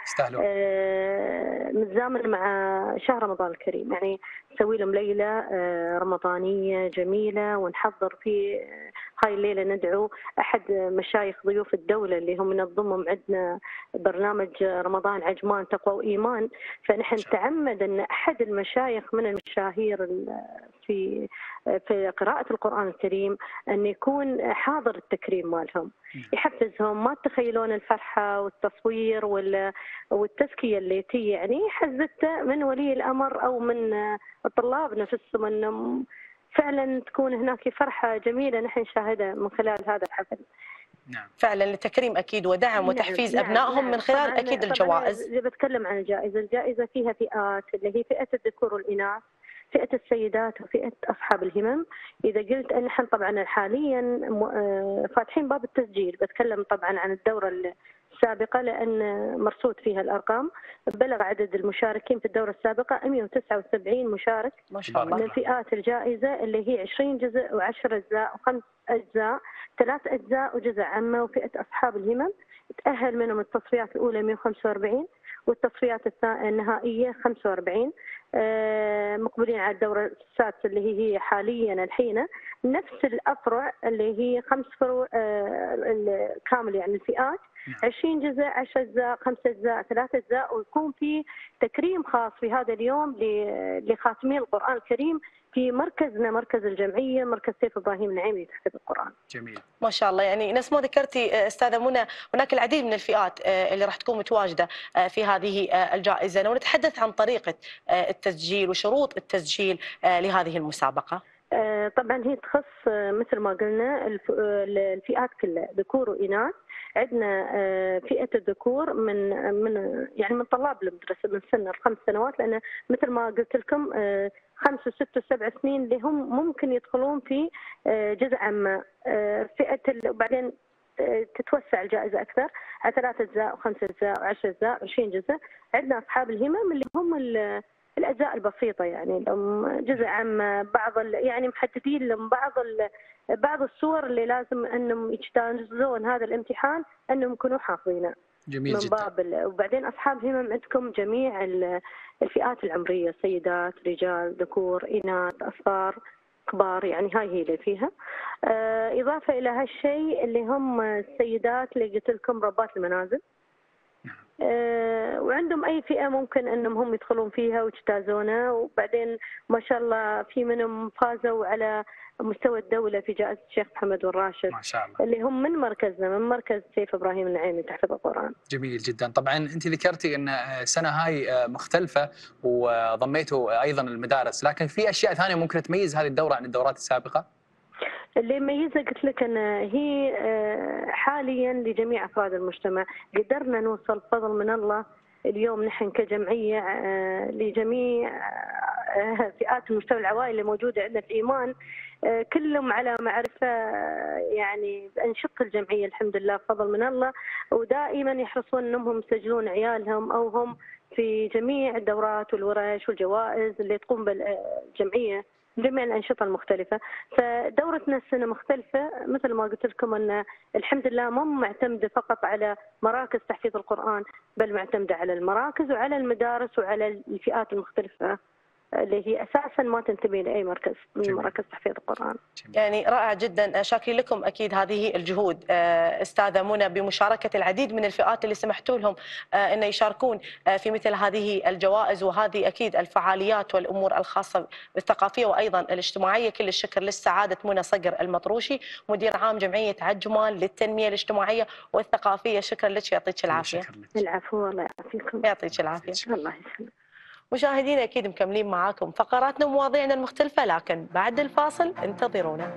آه متزامن مع شهر رمضان الكريم، يعني نسوي لهم ليله آه رمضانيه جميله، ونحضر في هاي الليله ندعو احد مشايخ ضيوف الدوله اللي هم ننظمهم عندنا برنامج رمضان عجمان تقوى وايمان، فنحن نتعمد ان احد المشايخ من المشاهير في في قراءه القران الكريم ان يكون حاضر التكريم مالهم، يحفزهم. ما تتخيلون الفرحه والتصوير والتزكيه اللي تي يعني حزتها من ولي الامر او من الطلاب نفسهم، انهم فعلا تكون هناك فرحه جميله نحن نشاهدها من خلال هذا الحفل. نعم. فعلا لتكريم اكيد ودعم وتحفيز نعم. ابنائهم نعم. من خلال طبعاً اكيد الجوائز. طبعا بتكلم عن الجائزه، الجائزه فيها فئات اللي هي فئه الذكور والاناث، فئه السيدات وفئه اصحاب الهمم. اذا قلت ان نحن طبعا حاليا فاتحين باب التسجيل، بتكلم طبعا عن الدوره السابقه لان مرصود فيها الارقام، بلغ عدد المشاركين في الدوره السابقه مئة وتسعة وسبعين مشارك ما شاء الله. من فئات الجائزه اللي هي عشرين جزء وعشر اجزاء وخمس اجزاء، ثلاث اجزاء وجزء عامه. وفئه اصحاب الهمم تاهل منهم التصفيات الاولى مئة وخمسة وأربعين والتصفيات النهائيه خمسة وأربعين. مقبلين على الدورة السادسة اللي هي حاليا الحين نفس الأفرع اللي هي خمس فروع كامل، يعني الفئات عشرين جزء، عشر أجزاء، خمس أجزاء، ثلاث أجزاء، ويكون في تكريم خاص في هذا اليوم لخاتمي القرآن الكريم في مركزنا مركز الجمعية مركز سيف إبراهيم النعيمي لتحفيظ القرآن. جميل ما شاء الله. يعني نفس ما ذكرتي استاذه منى هناك العديد من الفئات اللي راح تكون متواجده في هذه الجائزه، لو نتحدث عن طريقه التسجيل وشروط التسجيل لهذه المسابقه. طبعا هي تخص مثل ما قلنا الفئات كلها ذكور وإناث. عندنا فئة الذكور من من يعني من طلاب المدرسة من سن الخمس سنوات، لأن مثل ما قلت لكم خمس وست وسبع سنين اللي هم ممكن يدخلون في جزء عام. فئة وبعدين تتوسع الجائزة أكثر على ثلاث أجزاء وخمس أجزاء وعشر أجزاء وعشرين جزء. عندنا أصحاب الهمم اللي هم الأجزاء البسيطة، يعني جزء عام بعض يعني محددين لهم بعض بعض الصور اللي لازم أنهم يجتازون هذا الامتحان أنهم يكونوا حافظينه. جميل من جدا. باب وبعدين أصحاب الهمم عندكم جميع الفئات العمرية، سيدات، رجال، ذكور، إناث، أصغار، كبار، يعني هاي هي اللي فيها. إضافة إلى هالشيء اللي هم السيدات اللي قلت لكم ربات المنازل. وعندهم أي فئة ممكن أنهم هم يدخلون فيها ويجتازونها، وبعدين ما شاء الله في منهم فازوا على مستوى الدولة في جائزة الشيخ محمد والراشد ما شاء الله، اللي هم من مركزنا من مركز سيف إبراهيم النعيمي تحفيظ القرآن. جميل جدا. طبعا أنت ذكرتي أن السنة هاي مختلفة وضميتوا أيضا المدارس، لكن في أشياء ثانية ممكن تميز هذه الدورة عن الدورات السابقة؟ اللي يميزها قلت لك أن هي حاليا لجميع أفراد المجتمع. قدرنا نوصل بفضل من الله اليوم نحن كجمعية لجميع فئات المجتمع، العوائل اللي موجودة عندنا في إيمان كلهم على معرفة يعني بأنشطة الجمعية الحمد لله بفضل من الله، ودائما يحرصون أنهم يسجلون عيالهم أو هم في جميع الدورات والورش والجوائز اللي تقوم بالجمعية جميع الأنشطة المختلفة. فدورتنا السنة مختلفة مثل ما قلت لكم أن الحمد لله مو معتمدة فقط على مراكز تحفيظ القرآن، بل معتمدة على المراكز وعلى المدارس وعلى الفئات المختلفة اللي هي أساسا ما تنتمي لأي مركز من مراكز تحفيظ القرآن. يعني رائع جدا. شاكرين لكم أكيد هذه الجهود أستاذة منى بمشاركة العديد من الفئات اللي سمحتوا لهم أن يشاركون في مثل هذه الجوائز وهذه أكيد الفعاليات والأمور الخاصة بالثقافية وأيضا الاجتماعية. كل الشكر للسعادة منى صقر المطروشي مدير عام جمعية عجمان للتنمية الاجتماعية والثقافية. شكرا لك، يعطيك العافية. العفو، الله يعافيكم. يعطيك العافية. الله يسلمك. مشاهدينا أكيد مكملين معاكم فقراتنا ومواضيعنا المختلفة، لكن بعد الفاصل انتظرونا.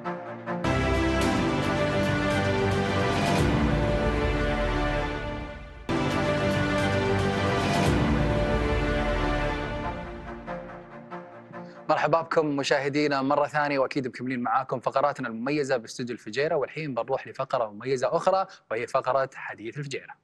مرحبا بكم مشاهدينا مرة ثانية، وأكيد مكملين معاكم فقراتنا المميزة باستوديو الفجيرة، والحين بنروح لفقرة مميزة أخرى وهي فقرة حديث الفجيرة.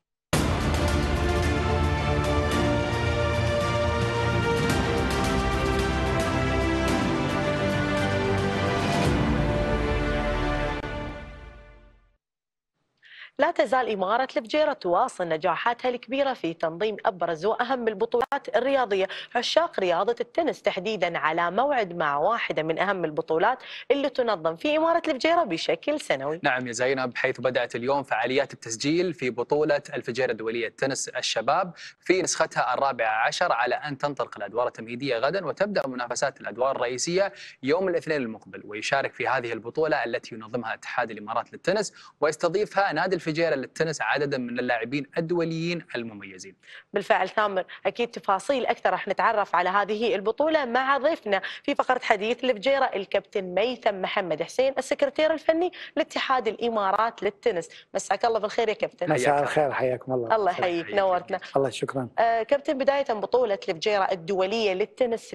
لا تزال إمارة الفجيرة تواصل نجاحاتها الكبيرة في تنظيم أبرز وأهم البطولات الرياضية. عشاق رياضة التنس تحديدا على موعد مع واحدة من أهم البطولات اللي تنظم في إمارة الفجيرة بشكل سنوي. نعم يا زينب، حيث بدأت اليوم فعاليات التسجيل في بطولة الفجيرة الدولية التنس الشباب في نسختها الرابعة عشر، على أن تنطلق الأدوار التمهيدية غدا وتبدأ منافسات الأدوار الرئيسية يوم الاثنين المقبل. ويشارك في هذه البطولة التي ينظمها اتحاد الإمارات للتنس ويستضيفها نادي الفجيرة للتنس عددا من اللاعبين الدوليين المميزين. بالفعل ثامر، أكيد تفاصيل أكثر راح نتعرف على هذه البطولة مع ضيفنا في فقرة حديث الفجيرة الكابتن ميثم محمد حسين السكرتير الفني لاتحاد الإمارات للتنس. مساك الله بالخير يا كابتن. مساء الخير، حياكم الله. الله يحييك، نورتنا. الله شكرا. آه كابتن، بداية بطولة الفجيرة الدولية للتنس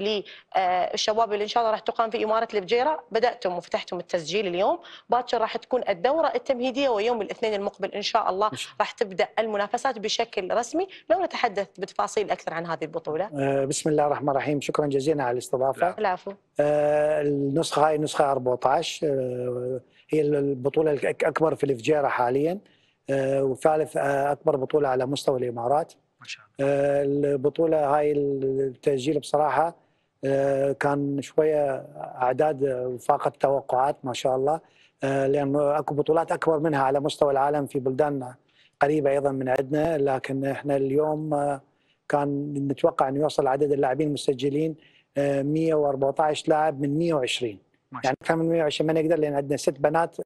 للشباب اللي إن شاء الله راح تقام في إمارة الفجيرة، بدأتم وفتحتم التسجيل اليوم، باكر راح تكون الدورة التمهيدية ويوم الاثنين المقبل إن شاء الله راح تبدأ المنافسات بشكل رسمي. لو نتحدث بتفاصيل أكثر عن هذه البطولة. آه بسم الله الرحمن الرحيم، شكرا جزيلا على الاستضافة. العفو. آه النسخة هاي نسخة أربعة عشر، آه هي البطولة الأكبر في الفجيرة حاليا، آه وثالث آه أكبر بطولة على مستوى الإمارات. ما شاء الله. آه البطولة هاي التسجيل بصراحة آه كان شوية أعداد فاقت التوقعات ما شاء الله، آه لأنه أكو بطولات أكبر منها على مستوى العالم في بلدان قريبة أيضا من عندنا، لكن إحنا اليوم آه كان نتوقع أن يوصل عدد اللاعبين المسجلين آه مئة وأربعة عشر لاعب من مئة وعشرين، يعني أكثر من مئة وعشرين ما نقدر، لأن عندنا ست بنات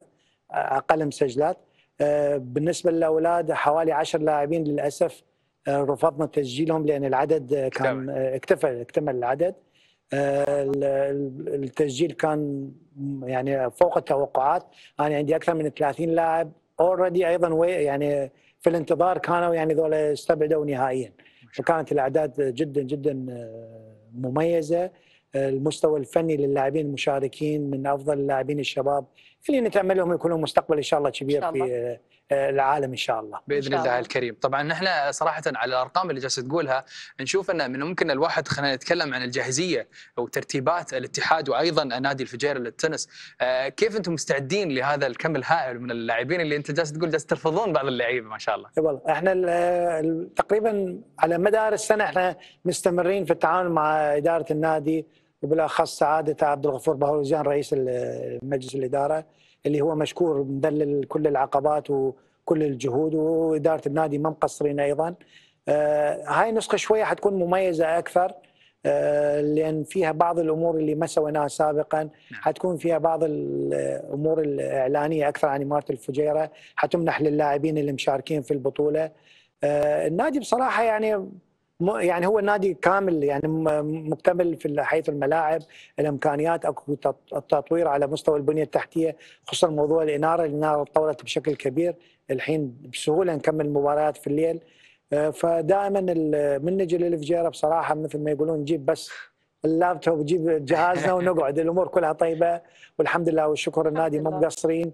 أقل مسجلات. آه بالنسبة للأولاد حوالي عشر لاعبين للأسف آه رفضنا تسجيلهم لأن العدد كان آه اكتفى اكتمل العدد. التسجيل كان يعني فوق التوقعات. انا عندي اكثر من ثلاثين لاعب اوريدي ايضا يعني في الانتظار، كانوا يعني ذولا استبعدوا نهائيا. فكانت الاعداد جدا جدا مميزه. المستوى الفني للاعبين المشاركين من افضل اللاعبين الشباب اللي نتامل لهم يكونوا مستقبل ان شاء الله كبير في العالم ان شاء الله باذن الله الكريم. طبعا نحن صراحه على الارقام اللي جالس تقولها نشوف ان من ممكن الواحد خلينا نتكلم عن الجاهزيه وترتيبات الاتحاد وايضا نادي الفجيره للتنس. كيف انتم مستعدين لهذا الكم الهائل من اللاعبين اللي انت جالس تقول جالس ترفضون بعض اللعيبه ما شاء الله؟ والله احنا تقريبا على مدار السنه احنا مستمرين في التعاون مع اداره النادي، وبالاخص سعاده عبد الغفور بهولوزيان رئيس مجلس الاداره اللي هو مشكور مذلل كل العقبات وكل الجهود، واداره النادي ما مقصرين ايضا. آه هاي النسخه شويه حتكون مميزه اكثر، آه لان فيها بعض الامور اللي ما سويناها سابقا. حتكون فيها بعض الامور الاعلانيه اكثر عن اماره الفجيره، حتمنح للاعبين اللي مشاركين في البطوله. آه النادي بصراحه يعني يعني هو النادي كامل يعني مكتمل في حيث الملاعب، الامكانيات، اكو التطوير على مستوى البنيه التحتيه، خصوصا موضوع الاناره، الاناره تطورت بشكل كبير، الحين بسهوله نكمل مباريات في الليل. فدائما من نجي للفجيره بصراحه مثل ما يقولون نجيب بس اللابتوب ونجيب جهازنا ونقعد، الامور كلها طيبه والحمد لله والشكر. النادي ما مقصرين،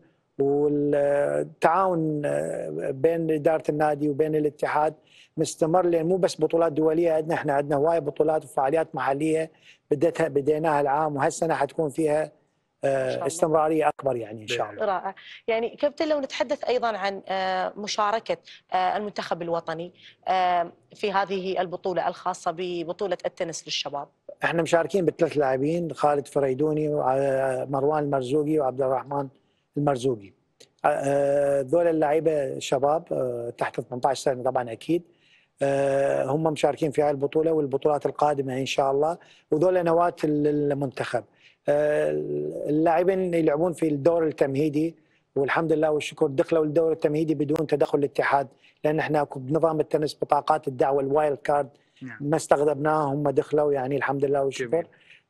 والتعاون بين اداره النادي وبين الاتحاد مستمر، لان مو بس بطولات دوليه عندنا، احنا عندنا هواي بطولات وفعاليات محليه بديتها بديناها العام، وهالسنه حتكون فيها استمراريه اكبر يعني ان شاء الله. رائع. يعني كابتن لو نتحدث ايضا عن مشاركه المنتخب الوطني في هذه البطوله الخاصه ببطوله التنس للشباب. احنا مشاركين بثلاث لاعبين، خالد فريدوني ومروان المرزوقي وعبد الرحمن المرزوقي. ذول اللعيبه شباب تحت ثمانية عشر سنه طبعا اكيد، هم مشاركين في هذه البطوله والبطولات القادمه ان شاء الله، وذول نواه المنتخب. اللاعبين يلعبون في الدور التمهيدي والحمد لله والشكر دخلوا الدور التمهيدي بدون تدخل الاتحاد، لان احنا بنظام التنس بطاقات الدعوه الوايلد كارد ما استخدمناها، هم دخلوا يعني الحمد لله والشكر.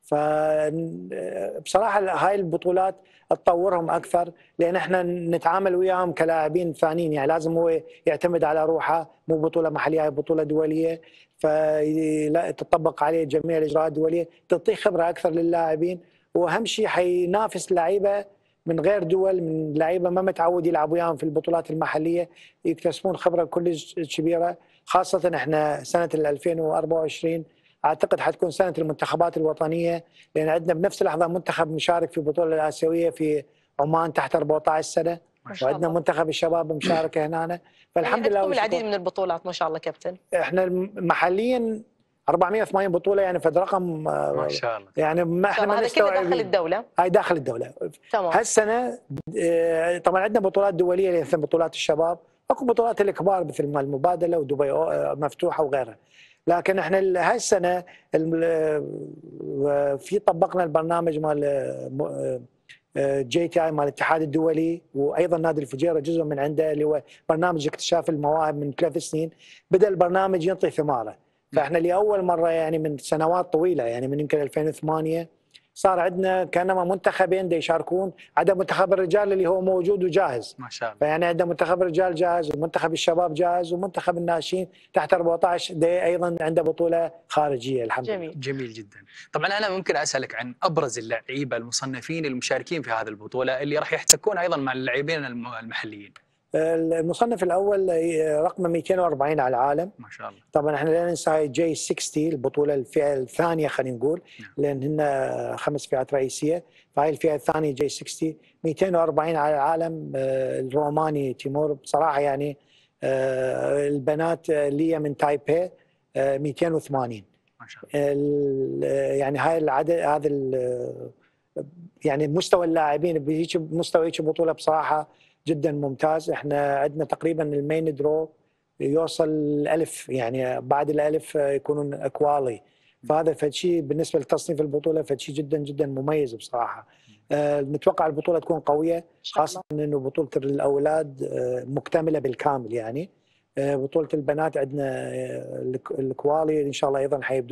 فبصراحه هاي البطولات تطورهم اكثر، لان احنا نتعامل وياهم كلاعبين ثانيين، يعني لازم هو يعتمد على روحه، مو بطوله محليه هاي بطوله دوليه، فتطبق عليه جميع الاجراءات الدوليه، تعطيه خبره اكثر للاعبين، واهم شيء حينافس لعيبه من غير دول، من لعيبه ما متعود يلعبوا وياهم في البطولات المحليه، يكتسبون خبره كلش كبيره. خاصه احنا سنه ألفين وأربعة وعشرين اعتقد حتكون سنه المنتخبات الوطنيه، لان عندنا بنفس اللحظه منتخب مشارك في البطوله الاسيويه في عمان تحت أربعة عشر سنه، وعندنا منتخب الشباب مشاركه هنا. فالحمد يعني لله عندكم العديد من البطولات ما شاء الله كابتن. احنا محليا أربعمية وثمانين بطوله، يعني فد رقم ما شاء الله، يعني ما احنا ما نستوعب. داخل الدوله؟ هاي داخل الدوله تمام. هالسنه طبعا عندنا بطولات دوليه مثل بطولات الشباب، اكو بطولات الكبار مثل ما المبادله ودبي مفتوحه وغيرها، لكن احنا هاي السنه في طبقنا البرنامج مال جي تي اي مال الاتحاد الدولي، وايضا نادي الفجيره جزء من عنده اللي هو برنامج اكتشاف المواهب. من ثلاث سنين بدا البرنامج ينطي ثماره، فاحنا لاول مره يعني من سنوات طويله، يعني من يمكن ألفين وثمانية صار عندنا كانما منتخبين دا يشاركون، عدا منتخب الرجال اللي هو موجود وجاهز ما شاء الله. فيعني عندنا منتخب الرجال جاهز، ومنتخب الشباب جاهز، ومنتخب الناشئين تحت أربعة عشر دا ايضا عنده بطوله خارجيه الحمد جميل. لله. جميل جدا. طبعا انا ممكن اسالك عن ابرز اللعيبه المصنفين المشاركين في هذه البطوله اللي راح يحتكون ايضا مع اللاعبين المحليين. المصنف الاول رقم مئتين وأربعين على العالم ما شاء الله. طبعا احنا لا ننسى هاي جي ستين البطوله الفئه الثانيه خلينا نقول، لان هن خمس فئات رئيسيه، فهاي الفئه الثانيه جي ستين مئتين وأربعين على العالم. الروماني تيمور بصراحه يعني البنات ليا من تايبي مئتين وثمانين ما شاء الله. يعني هاي العدد هذا يعني مستوى اللاعبين بهيك مستوى هيك بطوله بصراحه جدا ممتاز. احنا عندنا تقريبا المين درو يوصل الألف، يعني بعد الألف يكونون اكوالي، فهذا فشيء بالنسبه لتصنيف البطوله فشيء جدا جدا مميز بصراحه. آه نتوقع البطوله تكون قويه، خاصه انه بطوله الاولاد آه مكتمله بالكامل يعني. آه بطوله البنات عندنا آه الكوالي ان شاء الله ايضا حيبدون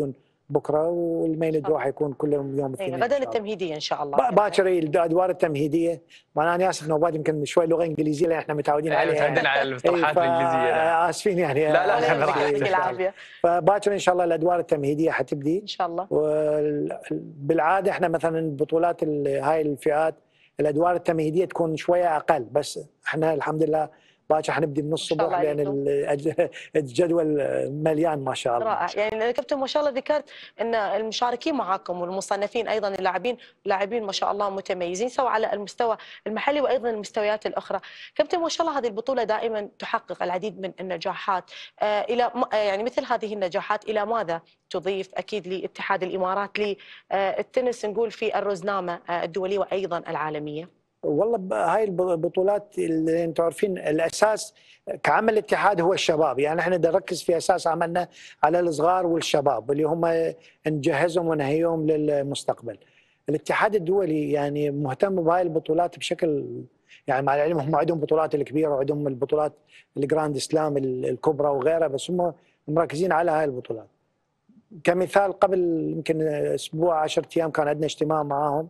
بكره، والمين الدوحه يكون كل يوم إيه، الاثنين. غدا التمهيديه ان شاء الله. با- باكر الادوار التمهيديه. وانا انا اسف نوبات، يمكن شوي لغه انجليزيه لان احنا متعودين إيه، عليها. متعودين على إيه، المصطلحات الانجليزيه. نعم. اسفين يعني. لا لا ولا يهمك، راح يعطيك العافيه. فباكر ان شاء الله الادوار التمهيديه حتبدي ان شاء الله. وبالعاده احنا مثلا بطولات ال- هاي الفئات الادوار التمهيديه تكون شويه اقل، بس احنا الحمد لله باكر حنبدي من إن شاء الصبح الله لان عليكم. الأج- الجدول مليان ما شاء الله. رائع. يعني كابتن ما شاء الله ذكرت ان المشاركين معاكم والمصنفين ايضا اللاعبين لاعبين ما شاء الله متميزين سواء على المستوى المحلي وايضا المستويات الاخرى. كابتن ما شاء الله هذه البطوله دائما تحقق العديد من النجاحات. آه الى م- آه يعني مثل هذه النجاحات الى ماذا تضيف اكيد لاتحاد الامارات للتنس نقول في الرزنامه آه الدوليه وايضا العالميه؟ والله ب- هاي البطولات اللي انتم عارفين الاساس كعمل الاتحاد هو الشباب، يعني احنا بدنا نركز في اساس عملنا على الصغار والشباب اللي هم نجهزهم ونهيهم للمستقبل. الاتحاد الدولي يعني مهتم بهاي البطولات بشكل، يعني مع العلم هم عندهم بطولات الكبيره وعندهم البطولات الجراند سلام الكبرى وغيرها، بس هم مركزين على هاي البطولات. كمثال قبل يمكن اسبوع عشرة ايام كان عندنا اجتماع معاهم،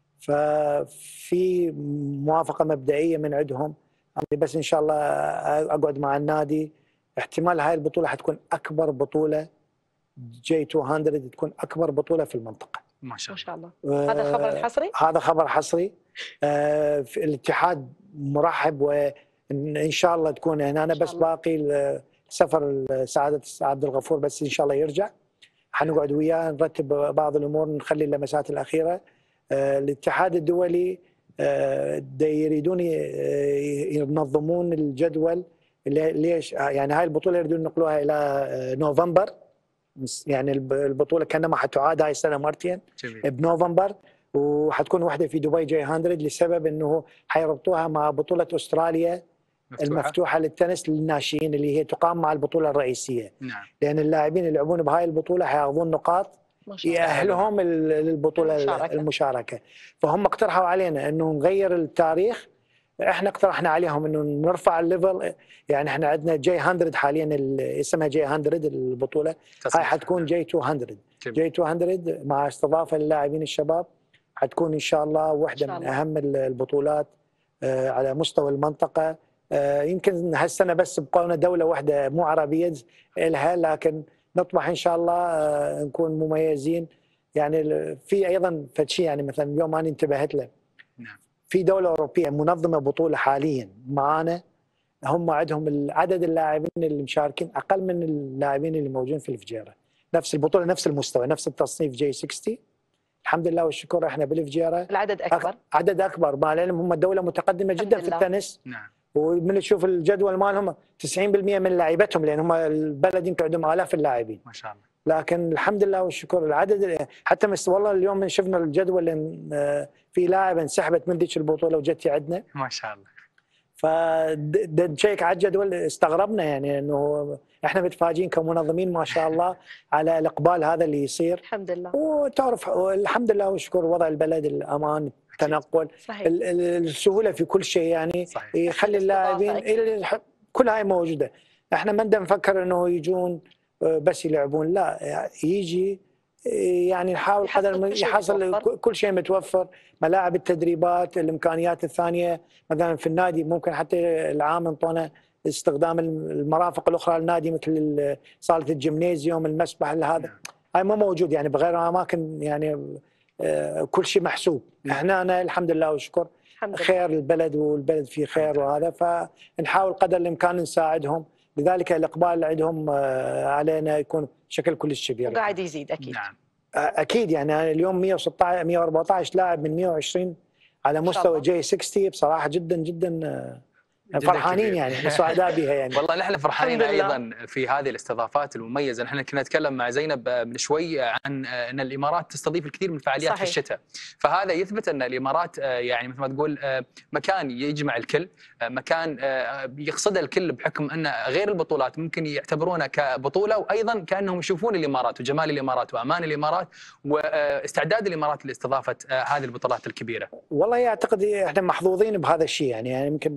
ففي موافقه مبدئيه من عندهم بس ان شاء الله اقعد مع النادي. احتمال هاي البطوله حتكون اكبر بطوله جي مئتين، تكون اكبر بطوله في المنطقه ما شاء ما شاء الله. الله. هذا الخبر الحصري؟ هذا خبر حصري. آه، في الاتحاد مرحب وان شاء الله تكون هنا. انا بس باقي سفر سعاده عبد الغفور بس ان شاء الله يرجع، حنقعد وياه نرتب بعض الامور نخلي اللمسات الاخيره. آه، الاتحاد الدولي آه، يريدون ينظمون الجدول. ليش؟ يعني هاي البطوله يريدون ينقلوها الى نوفمبر، يعني البطوله كانما حتعاد هاي السنه مرتين جميل. بنوفمبر، وحتكون واحده في دبي جي مئة لسبب انه حيربطوها مع بطوله استراليا مفتوحة. المفتوحه للتنس للناشئين اللي هي تقام مع البطوله الرئيسيه. نعم. لان اللاعبين اللي يلعبون بهاي البطوله حياخذون نقاط يأهلهم للبطوله المشاركة. المشاركه. فهم اقترحوا علينا انه نغير التاريخ، احنا اقترحنا عليهم انه نرفع الليفل. يعني احنا عندنا جي مئة حاليا اسمها جي مئة البطوله، هاي حتكون جي مئتين. جي مئتين مع استضافه للاعبين الشباب حتكون ان شاء الله واحده من اهم البطولات على مستوى المنطقه. يمكن هالسنه بس بقونا دوله واحده مو عربيه لها، لكن نطمح ان شاء الله نكون مميزين. يعني في ايضا فشي يعني مثلا اليوم انا انتبهت له، في دوله اوروبيه منظمه بطوله حاليا معانا، هم عندهم عدد اللاعبين اللي مشاركين اقل من اللاعبين اللي موجودين في الفجيره. نفس البطوله نفس المستوى نفس التصنيف جي ستين. الحمد لله والشكر احنا بالفجيره العدد اكبر. عدد اكبر مع العلم هم دوله متقدمه جدا في التنس. نعم. ومن تشوف الجدول مالهم تسعين بالمئة من لاعبتهم، لان هم البلد يمكن عندهم الاف اللاعبين. ما شاء الله. لكن الحمد لله والشكر العدد حتى مس والله اليوم شفنا الجدول ان في لاعب انسحبت من ذيك البطوله وجت عندنا. ما شاء الله. فنشيك على الجدول استغربنا، يعني انه احنا متفاجئين كمنظمين ما شاء الله على الاقبال هذا اللي يصير. الحمد لله. وتعرف الحمد لله والشكر وضع البلد، الامان، التنقل، صحيح. السهوله في كل شيء، يعني صحيح. يخلي اللاعبين كل هاي موجوده. احنا ما بدنا نفكر انه يجون بس يلعبون، لا يجي يعني نحاول قدر يحصل كل شيء متوفر، ملاعب التدريبات، الامكانيات الثانيه مثلا في النادي ممكن حتى العام انطونا استخدام المرافق الاخرى للنادي مثل صاله الجيمنازيوم، المسبح، هذا هاي مو موجود يعني بغير اماكن، يعني كل شيء محسوب. احنا أنا الحمد لله والشكر خير البلد والبلد فيه خير وهذا، فنحاول قدر الامكان نساعدهم. لذلك الاقبال اللي عندهم علينا يكون بشكل كلش كبير وقاعد يزيد اكيد. نعم. اكيد يعني اليوم مئة وستة عشر مئة وأربعة عشر لاعب من مئة وعشرين على مستوى جي ستين، بصراحه جدا جدا فرحانين، يعني احنا سعداء بها يعني. والله نحن فرحانين ايضا في هذه الاستضافات المميزه. نحن كنا نتكلم مع زينب من شوي عن ان الامارات تستضيف الكثير من الفعاليات صحيح. في الشتاء، فهذا يثبت ان الامارات يعني مثل ما تقول مكان يجمع الكل، مكان يقصده الكل، بحكم ان غير البطولات ممكن يعتبرونه كبطوله، وايضا كانهم يشوفون الامارات وجمال الامارات وامان الامارات واستعداد الامارات لاستضافه هذه البطولات الكبيره. والله اعتقد احنا محظوظين بهذا الشيء، يعني يمكن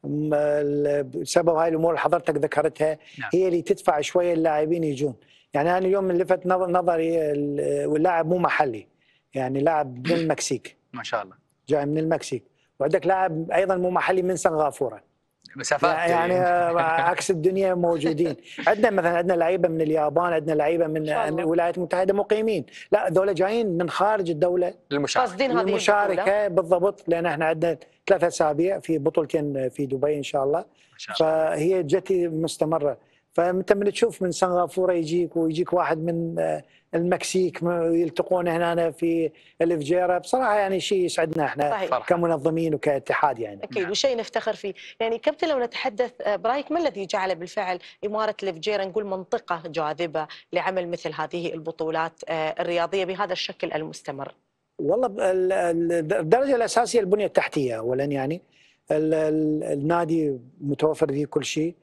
بسبب هاي الامور اللي حضرتك ذكرتها نعم. هي اللي تدفع شويه اللاعبين يجون. يعني انا اليوم اللي لفت نظري واللاعب مو محلي، يعني لاعب من المكسيك ما شاء الله جاي من المكسيك، وعندك لاعب ايضا مو محلي من سنغافوره. مسافات يعني عكس الدنيا موجودين. عندنا مثلا عندنا لعيبه من اليابان، عندنا لعيبه من الولايات المتحده مقيمين، لا ذولا جايين من خارج الدوله للمشاركه للمشاركه بالضبط، لان احنا عندنا ثلاثة اسابيع في بطولتين في دبي ان شاء الله، شاء الله. فهي جتي مستمره. فانت من تشوف من سنغافوره يجيك ويجيك واحد من المكسيك يلتقون هنا في الفجيره، بصراحه يعني شيء يسعدنا احنا صحيح. كمنظمين وكاتحاد يعني. اكيد وشيء نفتخر فيه. يعني كابتن لو نتحدث برايك ما الذي جعل بالفعل اماره الفجيره نقول منطقه جاذبه لعمل مثل هذه البطولات الرياضيه بهذا الشكل المستمر؟ والله الدرجه الاساسيه البنيه التحتيه اولا، يعني النادي متوفر فيه كل شيء.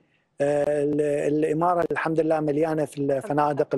الاماره الحمد لله مليانه في الفنادق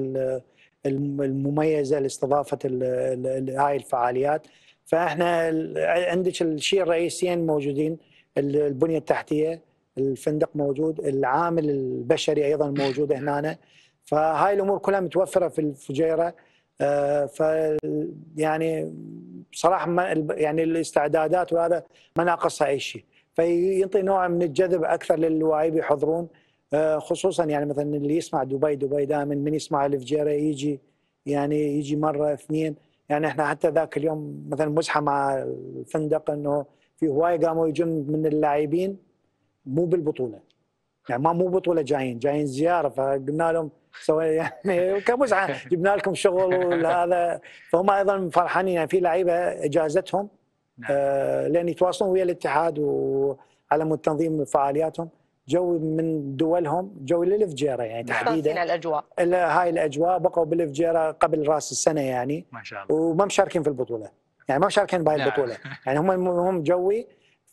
المميزه لاستضافه هاي الفعاليات. فاحنا عندك الشيء الرئيسيين موجودين، البنيه التحتيه، الفندق موجود، العامل البشري ايضا موجود هنا. فهاي الامور كلها متوفره في الفجيره. ف يعني بصراحه ما يعني الاستعدادات وهذا ما ناقصها اي شيء، فينطي نوع من الجذب اكثر للواعي يحضرون، خصوصا يعني مثلا اللي يسمع دبي دبي دائما من يسمع الفجيره يجي يعني يجي مره اثنين. يعني احنا حتى ذاك اليوم مثلا مزحه مع الفندق انه في هوايه قاموا يجون من اللاعبين مو بالبطوله، يعني ما مو بطوله جايين جايين زياره، فقلنا لهم سوي يعني كمزحه جبنا لكم شغل وهذا. فهم ايضا فرحانين، يعني في لعيبه اجازتهم آه لان يتواصلون ويا الاتحاد وعلى مود تنظيم فعالياتهم، جو من دولهم جو للفجيره يعني تحديدا الاجواء هاي الاجواء بقوا بالفجيره قبل راس السنه يعني ما شاء الله، وما مشاركين في البطوله، يعني ما مشاركين بهاي البطوله يعني هم هم جوي.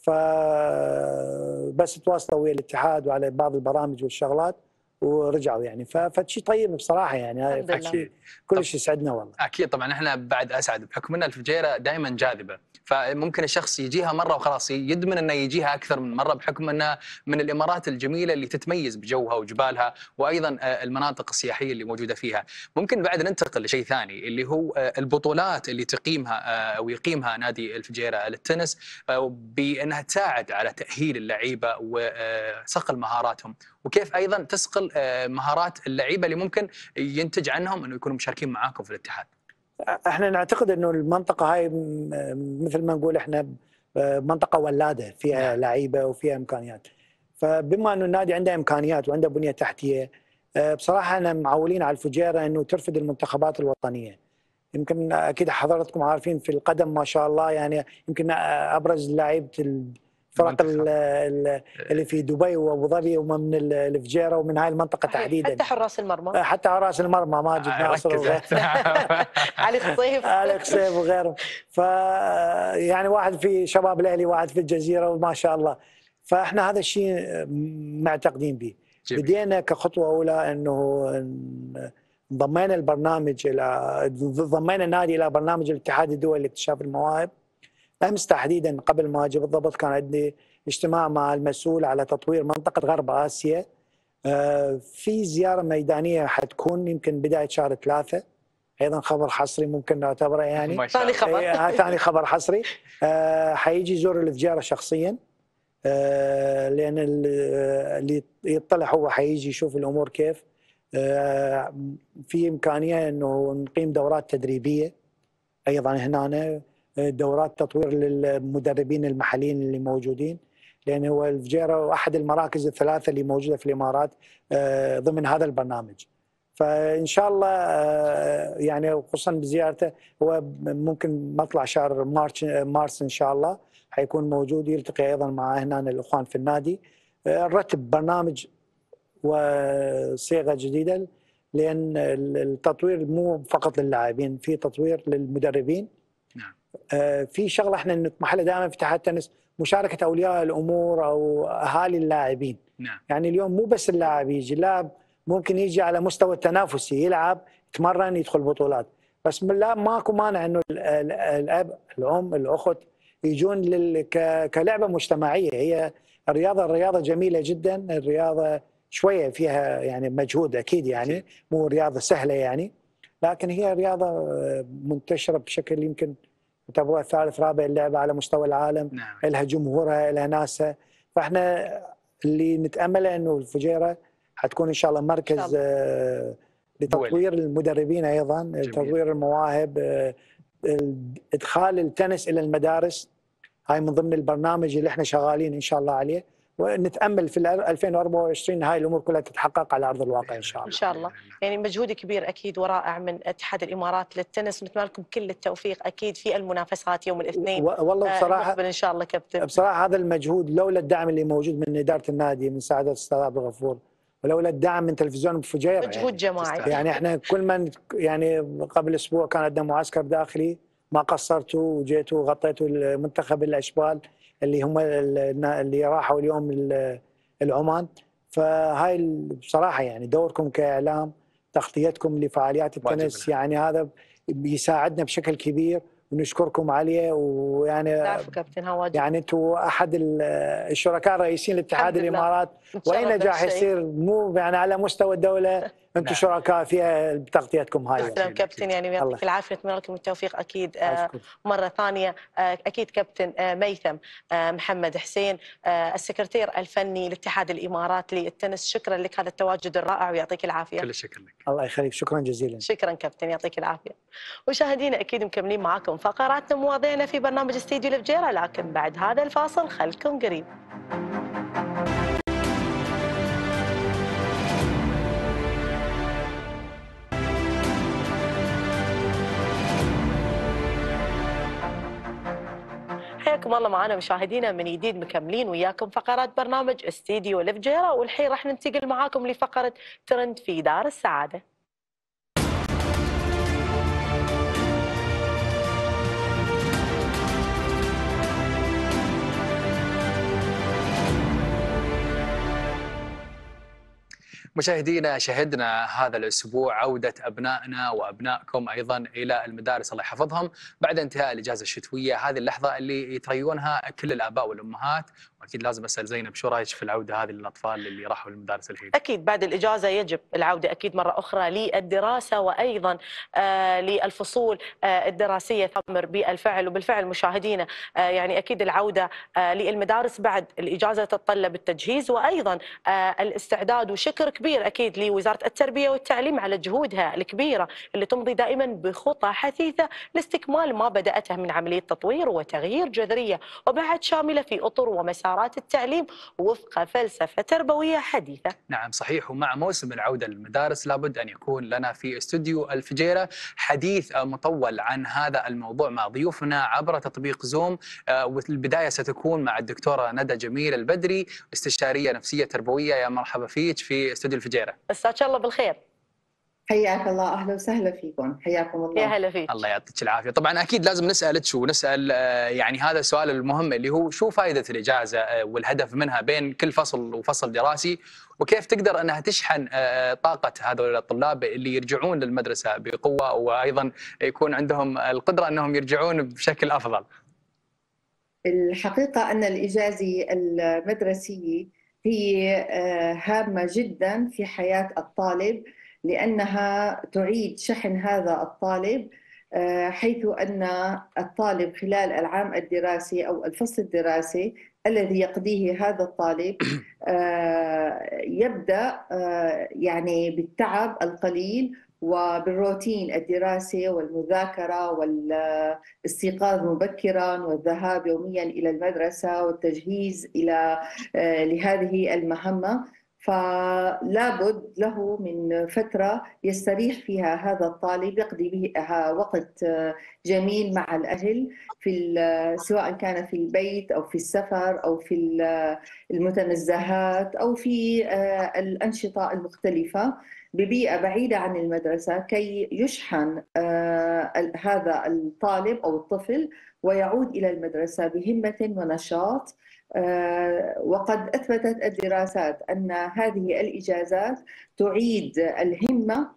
فبس تواصلوا ويا الاتحاد وعلى بعض البرامج والشغلات ورجعوا يعني. فشيء طيب بصراحه يعني، شيء كل شيء يسعدنا والله. اكيد طبعا احنا بعد اسعد بحكم ان الفجيره دائما جاذبه، فممكن الشخص يجيها مره وخلاص يدمن انه يجيها اكثر من مره بحكم انها من الامارات الجميله اللي تتميز بجوها وجبالها وايضا المناطق السياحيه اللي موجوده فيها. ممكن بعد ننتقل لشيء ثاني اللي هو البطولات اللي تقيمها او يقيمها نادي الفجيره للتنس بانها تساعد على تاهيل اللعيبه وصقل مهاراتهم، وكيف ايضا تسقل مهارات اللعيبه اللي ممكن ينتج عنهم انه يكونوا مشاركين معاكم في الاتحاد. احنا نعتقد انه المنطقه هاي مثل ما نقول احنا منطقه ولاده فيها نعم. لعيبه وفيها امكانيات. فبما انه النادي عنده امكانيات وعنده بنيه تحتيه، بصراحه احنا معولين على الفجيره انه ترفد المنتخبات الوطنيه. يمكن اكيد حضراتكم عارفين في القدم ما شاء الله، يعني يمكن ابرز لعيبه الفرق اللي في دبي وابو ظبي ومن من الفجيره ومن هاي المنطقه تحديدا، حتى حراس المرمى حتى حراس المرمى ماجد ناصر وغيره علي الصيف علي الصيف وغيرهم. ف يعني واحد في شباب الاهلي واحد في الجزيره وما شاء الله. فاحنا هذا الشيء معتقدين به. بدينا كخطوه اولى انه ضمينا البرنامج الى ضمينا النادي الى برنامج الاتحاد الدولي لاكتشاف المواهب. امس تحديدا قبل ما اجي بالضبط كان عندي اجتماع مع المسؤول على تطوير منطقه غرب اسيا. في زياره ميدانيه حتكون يمكن بدايه شهر ثلاثه، ايضا خبر حصري ممكن نعتبره يعني ثاني خبر ثاني خبر حصري. حيجي يزور الفجيره شخصيا، لان اللي يطلع هو حيجي يشوف الامور كيف. في امكانيه انه نقيم دورات تدريبيه ايضا هنا، دورات تطوير للمدربين المحليين اللي موجودين، لأن هو الفجيرة أحد المراكز الثلاثة اللي موجودة في الإمارات ضمن هذا البرنامج. فإن شاء الله يعني خصوصا بزيارته هو ممكن مطلع شهر مارس مارس إن شاء الله حيكون موجود، يلتقي أيضا مع هنا الإخوان في النادي. نرتب برنامج وصيغة جديدة، لأن التطوير مو فقط للاعبين، في تطوير للمدربين. في شغله احنا نطمح لها دائما في اتحاد التنس، مشاركه اولياء الامور او اهالي اللاعبين. نعم. يعني اليوم مو بس اللاعب يجي، اللاعب ممكن يجي على مستوى التنافسي يلعب يتمرن يدخل بطولات، بس لا ماكو مانع انه الاب الام الاخت يجون كلعبه مجتمعيه. هي الرياضه الرياضه جميله جدا، الرياضه شويه فيها يعني مجهود اكيد، يعني مو رياضه سهله يعني، لكن هي رياضه منتشره بشكل يمكن تعتبرها ثالث رابع اللعبه على مستوى العالم. نعم. لها جمهورها، لها ناسها، فاحنا اللي نتامله انه الفجيره حتكون ان شاء الله مركز إن شاء الله. آه لتطوير المدربين ايضا، جميل. تطوير المواهب، آه ادخال التنس الى المدارس. هاي من ضمن البرنامج اللي احنا شغالين ان شاء الله عليه، ونتامل في ألفين وأربعة وعشرين هاي الامور كلها تتحقق على ارض الواقع ان شاء الله. ان شاء الله. يعني مجهود كبير اكيد ورائع من اتحاد الامارات للتنس، ونتمنى لكم كل التوفيق اكيد في المنافسات يوم الاثنين. والله بصراحه ان شاء الله كابتن، بصراحه هذا المجهود لولا الدعم اللي موجود من اداره النادي من سعاده الاستاذ عبد الغفور، ولولا الدعم من تلفزيون الفجيره، مجهود يعني جماعي. يعني احنا كل من يعني قبل اسبوع كان عندنا معسكر داخلي، ما قصرتوا وجيتوا وغطيتوا المنتخب الاشبال اللي هم اللي راحوا اليوم العمان. فهاي بصراحه يعني دوركم كاعلام، تغطيتكم لفعاليات التنس، يعني هذا بيساعدنا بشكل كبير ونشكركم عليه. ويعني كابتن هواجب. يعني انتم احد الشركاء الرئيسيين لاتحاد الامارات، واي نجاح يصير مو يعني على مستوى الدوله انتم شركاء فيها بتغطيتكم هاي. تسلم كابتن، يعني يعطيك العافيه، نتمنى لكم التوفيق اكيد. آه مره ثانيه آه اكيد كابتن آه ميثم آه محمد حسين آه السكرتير الفني لاتحاد الامارات للتنس، شكرا لك هذا التواجد الرائع ويعطيك العافيه. كل الشكر لك. الله يخليك، شكرا جزيلا. شكرا كابتن، يعطيك العافيه. مشاهدينا اكيد مكملين معاكم فقراتنا مواضيعنا في برنامج استديو الفجيره، لكن بعد هذا الفاصل خلكم قريب. حياكم الله معنا مشاهدينا من جديد، مكملين وياكم فقرات برنامج استديو الفجيره، والحين راح ننتقل معاكم لفقره ترند في دار السعاده. مشاهدينا، شهدنا هذا الأسبوع عودة أبنائنا وأبنائكم أيضا إلى المدارس الله يحفظهم بعد انتهاء الإجازة الشتوية. هذه اللحظة اللي يتريونها كل الآباء والأمهات، وأكيد لازم أسأل زينب شو رأيك في العودة هذه للأطفال اللي راحوا للمدارس الحين؟ أكيد بعد الإجازة يجب العودة أكيد مرة أخرى للدراسة، وأيضا آه للفصول آه الدراسية تمر بالفعل. وبالفعل مشاهدينا آه يعني أكيد العودة آه للمدارس بعد الإجازة تتطلب التجهيز وأيضا آه الاستعداد، وشكر كبير أكيد لوزارة التربية والتعليم على جهودها الكبيرة اللي تمضي دائما بخطى حثيثة لاستكمال ما بدأته من عملية تطوير وتغيير جذرية وبعد شاملة في أطر ومسارات التعليم وفق فلسفة تربوية حديثة. نعم صحيح. ومع موسم العودة للمدارس لابد أن يكون لنا في استوديو الفجيرة حديث مطول عن هذا الموضوع مع ضيوفنا عبر تطبيق زوم، والبداية ستكون مع الدكتورة ندى جميل البدري، استشارية نفسية تربوية. يا مرحبا فيك في استوديو الفجيرة. مساك الله بالخير. حياك الله، اهلا وسهلا فيكم، حياكم الله. يا هلا فيك. الله يعطيك العافيه. طبعا اكيد لازم نسالك ونسال يعني هذا السؤال المهم اللي هو شو فائده الاجازه والهدف منها بين كل فصل وفصل دراسي، وكيف تقدر انها تشحن طاقه هذول الطلاب اللي يرجعون للمدرسه بقوه، وايضا يكون عندهم القدره انهم يرجعون بشكل افضل. الحقيقه ان الاجازه المدرسيه هي هامه جدا في حياه الطالب، لأنها تعيد شحن هذا الطالب، حيث أن الطالب خلال العام الدراسي أو الفصل الدراسي الذي يقضيه هذا الطالب يبدأ يعني بالتعب القليل وبالروتين الدراسي والمذاكرة والاستيقاظ مبكرا والذهاب يوميا إلى المدرسة والتجهيز إلى لهذه المهمة. فلا بد له من فترة يستريح فيها هذا الطالب، يقضي بها وقت جميل مع الأهل، في سواء كان في البيت أو في السفر أو في المتنزهات أو في الأنشطة المختلفة ببيئة بعيدة عن المدرسة، كي يشحن هذا الطالب أو الطفل ويعود إلى المدرسة بهمة ونشاط. وقد أثبتت الدراسات أن هذه الإجازات تعيد الهمة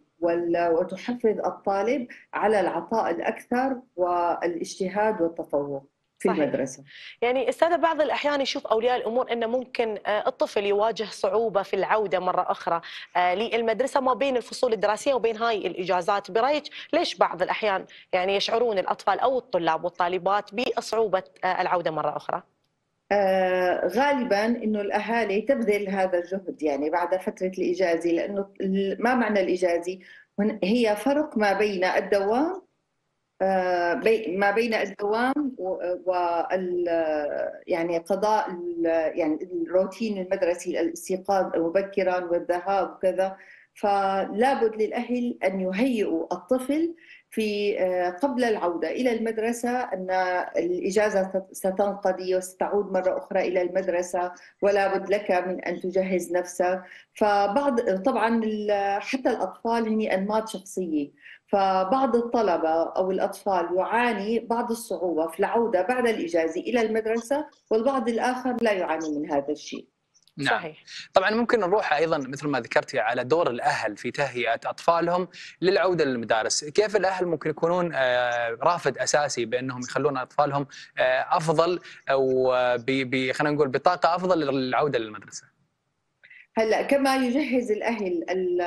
وتحفز الطالب على العطاء الأكثر والاجتهاد والتفوق. في صحيح. المدرسة. يعني استاذة بعض الأحيان يشوف أولياء الأمور أن ممكن الطفل يواجه صعوبة في العودة مرة أخرى للمدرسة ما بين الفصول الدراسية وبين هاي الإجازات، برأيك ليش بعض الأحيان يعني يشعرون الأطفال أو الطلاب والطالبات بصعوبة العودة مرة أخرى؟ آه غالبا انه الاهالي تبذل هذا الجهد يعني بعد فتره الاجازه، لانه ما معنى الاجازه؟ هي فرق ما بين الدوام آه بي ما بين الدوام وال يعني قضاء يعني الروتين المدرسي، الاستيقاظ مبكرا والذهاب وكذا. فلا بد للاهل ان يهيئوا الطفل في قبل العودة إلى المدرسة أن الإجازة ستنقضي وستعود مرة أخرى إلى المدرسة، ولا بد لك من أن تجهز نفسك. فبعض طبعا حتى الأطفال هن أنماط شخصية، فبعض الطلبة أو الأطفال يعاني بعض الصعوبة في العودة بعد الإجازة إلى المدرسة، والبعض الآخر لا يعاني من هذا الشيء. نعم. صحيح. طبعا ممكن نروح ايضا مثل ما ذكرتي على دور الاهل في تهيئه اطفالهم للعوده للمدارس، كيف الاهل ممكن يكونون رافد اساسي بانهم يخلون اطفالهم افضل او خلينا نقول بطاقه افضل للعوده للمدرسه؟ هلا كما يجهز الاهل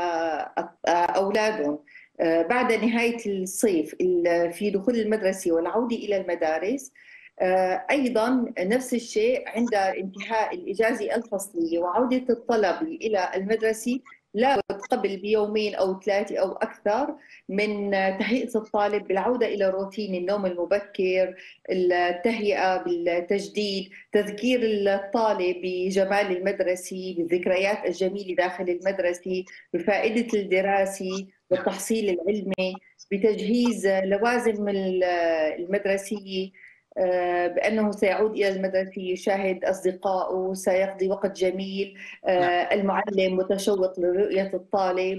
اولادهم بعد نهايه الصيف في دخول المدرسه والعوده الى المدارس، أيضاً نفس الشيء عند انتهاء الإجازة الفصلية وعودة الطلبة إلى المدرسة، لا بد قبل بيومين أو ثلاثة أو أكثر من تهيئة الطالب بالعودة إلى روتين النوم المبكر، التهيئة بالتجديد، تذكير الطالب بجمال المدرسة، بالذكريات الجميلة داخل المدرسة، بفائدة الدراسة والتحصيل العلمي، بتجهيز لوازم المدرسية، بأنه سيعود إلى المدرسة يشاهد أصدقائه، سيقضي وقت جميل، المعلم متشوق لرؤية الطالب.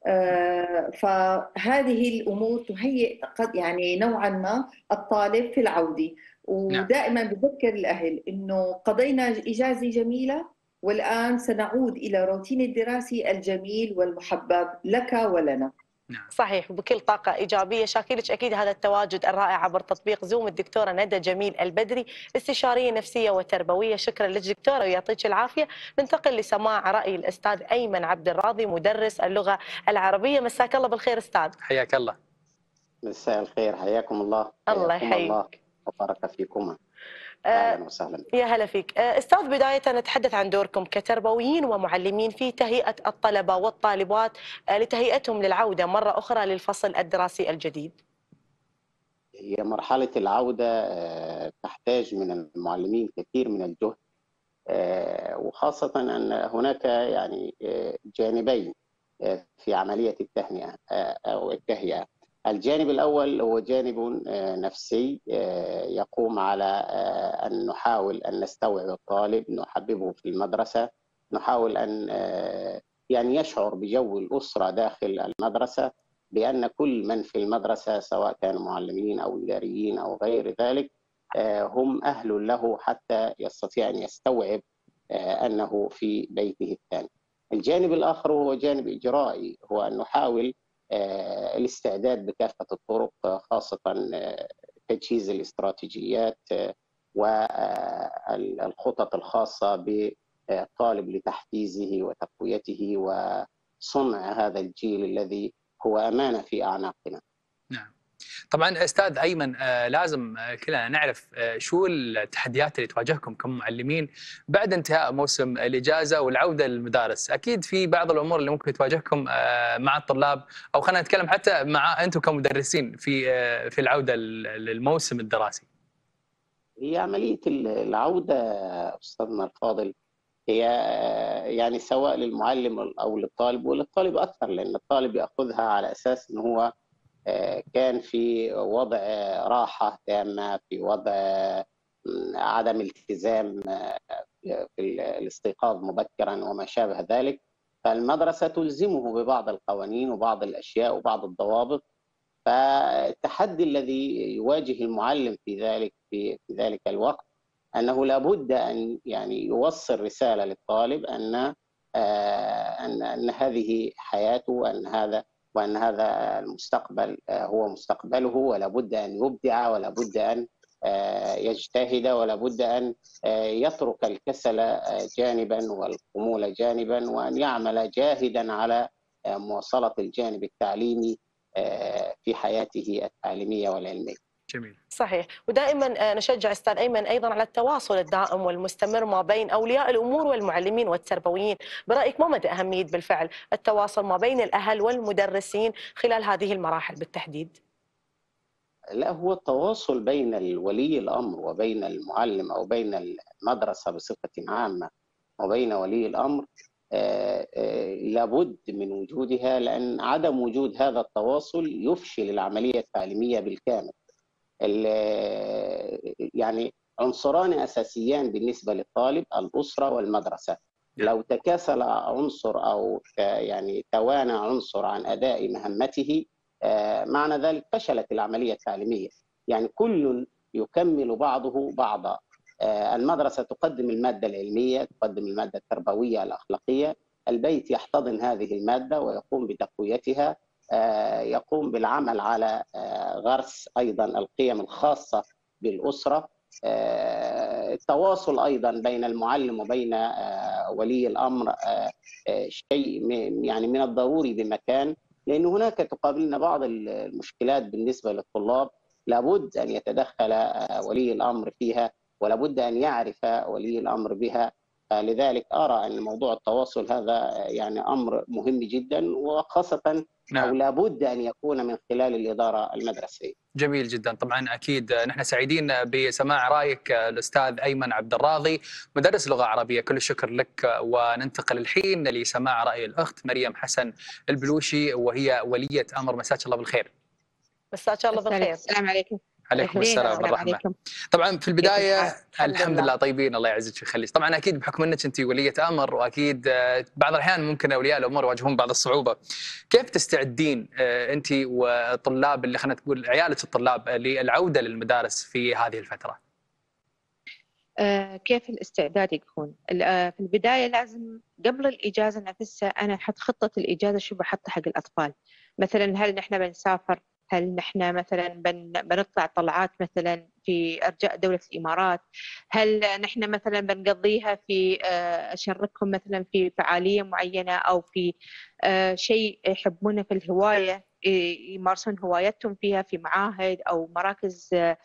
فهذه الأمور تهيئ قد يعني نوعا ما الطالب في العودة. ودائما بذكر الأهل أنه قضينا إجازة جميلة والآن سنعود إلى روتين الدراسي الجميل والمحبب لك ولنا. صحيح، وبكل طاقة إيجابية. شاكرك أكيد هذا التواجد الرائع عبر تطبيق زوم الدكتورة ندى جميل البدري، استشارية نفسية وتربوية. شكرا لك دكتورة ويعطيك العافية. ننتقل لسماع رأي الأستاذ أيمن عبد الراضي مدرس اللغة العربية. مساك الله بالخير أستاذ. حياك الله. مساء الخير، حياكم الله. الله يحييك. الله وبارك فيكم. أهلا وسهلا. يا هلا فيك أستاذ. بداية نتحدث عن دوركم كتربويين ومعلمين في تهيئة الطلبة والطالبات لتهيئتهم للعودة مرة أخرى للفصل الدراسي الجديد. هي مرحلة العودة تحتاج من المعلمين كثير من الجهد، وخاصة أن هناك يعني جانبين في عملية التهنئة أو التهيئة. الجانب الأول هو جانب نفسي يقوم على أن نحاول أن نستوعب الطالب، نحببه في المدرسة، نحاول أن يعني يشعر بجو الأسرة داخل المدرسة، بأن كل من في المدرسة سواء كانوا معلمين أو إداريين أو غير ذلك هم أهل له حتى يستطيع أن يستوعب أنه في بيته الثاني. الجانب الآخر هو جانب إجرائي، هو أن نحاول الاستعداد بكافة الطرق، خاصة تجهيز الاستراتيجيات والخطط الخاصة بالطالب لتحفيزه وتقويته وصنع هذا الجيل الذي هو أمانة في أعناقنا. نعم. طبعا استاذ ايمن، لازم كلنا نعرف شو التحديات اللي تواجهكم كمعلمين بعد انتهاء موسم الاجازه والعوده للمدارس. اكيد في بعض الامور اللي ممكن تواجهكم مع الطلاب، او خلينا نتكلم حتى مع انتم كمدرسين في في العوده للموسم الدراسي. هي عمليه العوده استاذنا الفاضل هي يعني سواء للمعلم او للطالب، وللطالب اكثر، لان الطالب ياخذها على اساس ان هو كان في وضع راحة تامة، في وضع عدم التزام في الاستيقاظ مبكرا وما شابه ذلك، فالمدرسة تلزمه ببعض القوانين وبعض الأشياء وبعض الضوابط. فالتحدي الذي يواجه المعلم في ذلك في ذلك الوقت أنه لابد أن يعني يوصل رسالة للطالب أن أن أن هذه حياته، وأن هذا وأن هذا المستقبل هو مستقبله، ولا بد أن يبدع، ولا بد أن يجتهد، ولا بد أن يترك الكسل جانبا والخمول جانبا، وأن يعمل جاهدا على مواصلة الجانب التعليمي في حياته التعليمية والعلمية. جميل. صحيح، ودائما نشجع استاذ ايمن ايضا على التواصل الدائم والمستمر ما بين اولياء الامور والمعلمين والتربويين، برايك ما مدى اهميه بالفعل التواصل ما بين الاهل والمدرسين خلال هذه المراحل بالتحديد؟ لا، هو التواصل بين ولي الامر وبين المعلم او بين المدرسه بصفه عامه وبين ولي الامر آآ آآ لابد من وجودها، لان عدم وجود هذا التواصل يفشل العمليه التعليميه بالكامل. يعني عنصران اساسيان بالنسبه للطالب، الاسره والمدرسه. لو تكاسل عنصر او يعني توانى عنصر عن اداء مهمته معنى ذلك فشلت العمليه التعليميه. يعني كل يكمل بعضه بعضا. المدرسه تقدم الماده العلميه، تقدم الماده التربويه الاخلاقيه، البيت يحتضن هذه الماده ويقوم بتقويتها، يقوم بالعمل على غرس ايضا القيم الخاصه بالاسره. التواصل ايضا بين المعلم وبين ولي الامر شيء يعني من الضروري بمكان، لان هناك تقابلنا بعض المشكلات بالنسبه للطلاب لابد ان يتدخل ولي الامر فيها، ولابد ان يعرف ولي الامر بها. لذلك ارى ان موضوع التواصل هذا يعني امر مهم جدا، وخاصه نعم. او لابد ان يكون من خلال الاداره المدرسيه. جميل جدا. طبعا اكيد نحن سعيدين بسماع رايك الاستاذ ايمن عبد الراضي مدرس لغه عربيه، كل الشكر لك. وننتقل الحين لسماع راي الاخت مريم حسن البلوشي وهي وليه امر. مساك الله بالخير. مساك الله بالخير. السلام عليكم. عليكم السلام والرحمه. عليكم. طبعا في البدايه الحمد, الحمد لله طيبين، الله يعزك ويخليك. طبعا اكيد بحكم انك انت وليه امر، واكيد بعض الاحيان ممكن اولياء الامور يواجهون بعض الصعوبه، كيف تستعدين انت وطلاب اللي خلينا نقول عيالك الطلاب للعوده للمدارس في هذه الفتره؟ آه كيف الاستعداد يكون؟ في البدايه لازم قبل الاجازه نفسها انا احط خطه الاجازه شو بحطها حق الاطفال. مثلا هل نحن بنسافر؟ هل نحن مثلا بن بنطلع طلعات مثلا في ارجاء دوله الامارات؟ هل نحن مثلا بنقضيها في اشاركهم مثلا في فعاليه معينه او في شيء يحبونه في الهوايه يمارسون هوايتهم فيها في معاهد او مراكز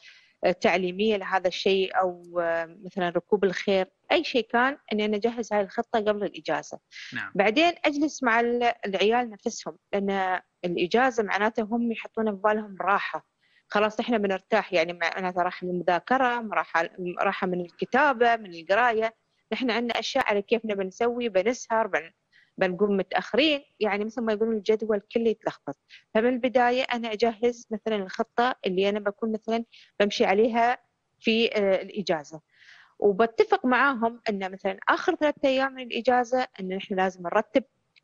تعليميه لهذا الشيء، او مثلا ركوب الخير، اي شيء كان اني انا اجهز هاي الخطه قبل الاجازه. نعم. بعدين اجلس مع العيال نفسهم، لان الاجازه معناته هم يحطون في بالهم راحه، خلاص احنا بنرتاح، يعني معناته راحه من المذاكره، راحه راحه من الكتابه، من القرايه. نحن عندنا اشياء على كيفنا بنسوي، بنسهر، بن بنقوم متاخرين، يعني مثل ما يقولون الجدول كله يتلخبط. فمن البدايه انا اجهز مثلا الخطه اللي انا بكون مثلا بمشي عليها في الاجازه، وبتفق معاهم ان مثلا اخر ثلاثة ايام من الاجازه ان نحن لازم نرتب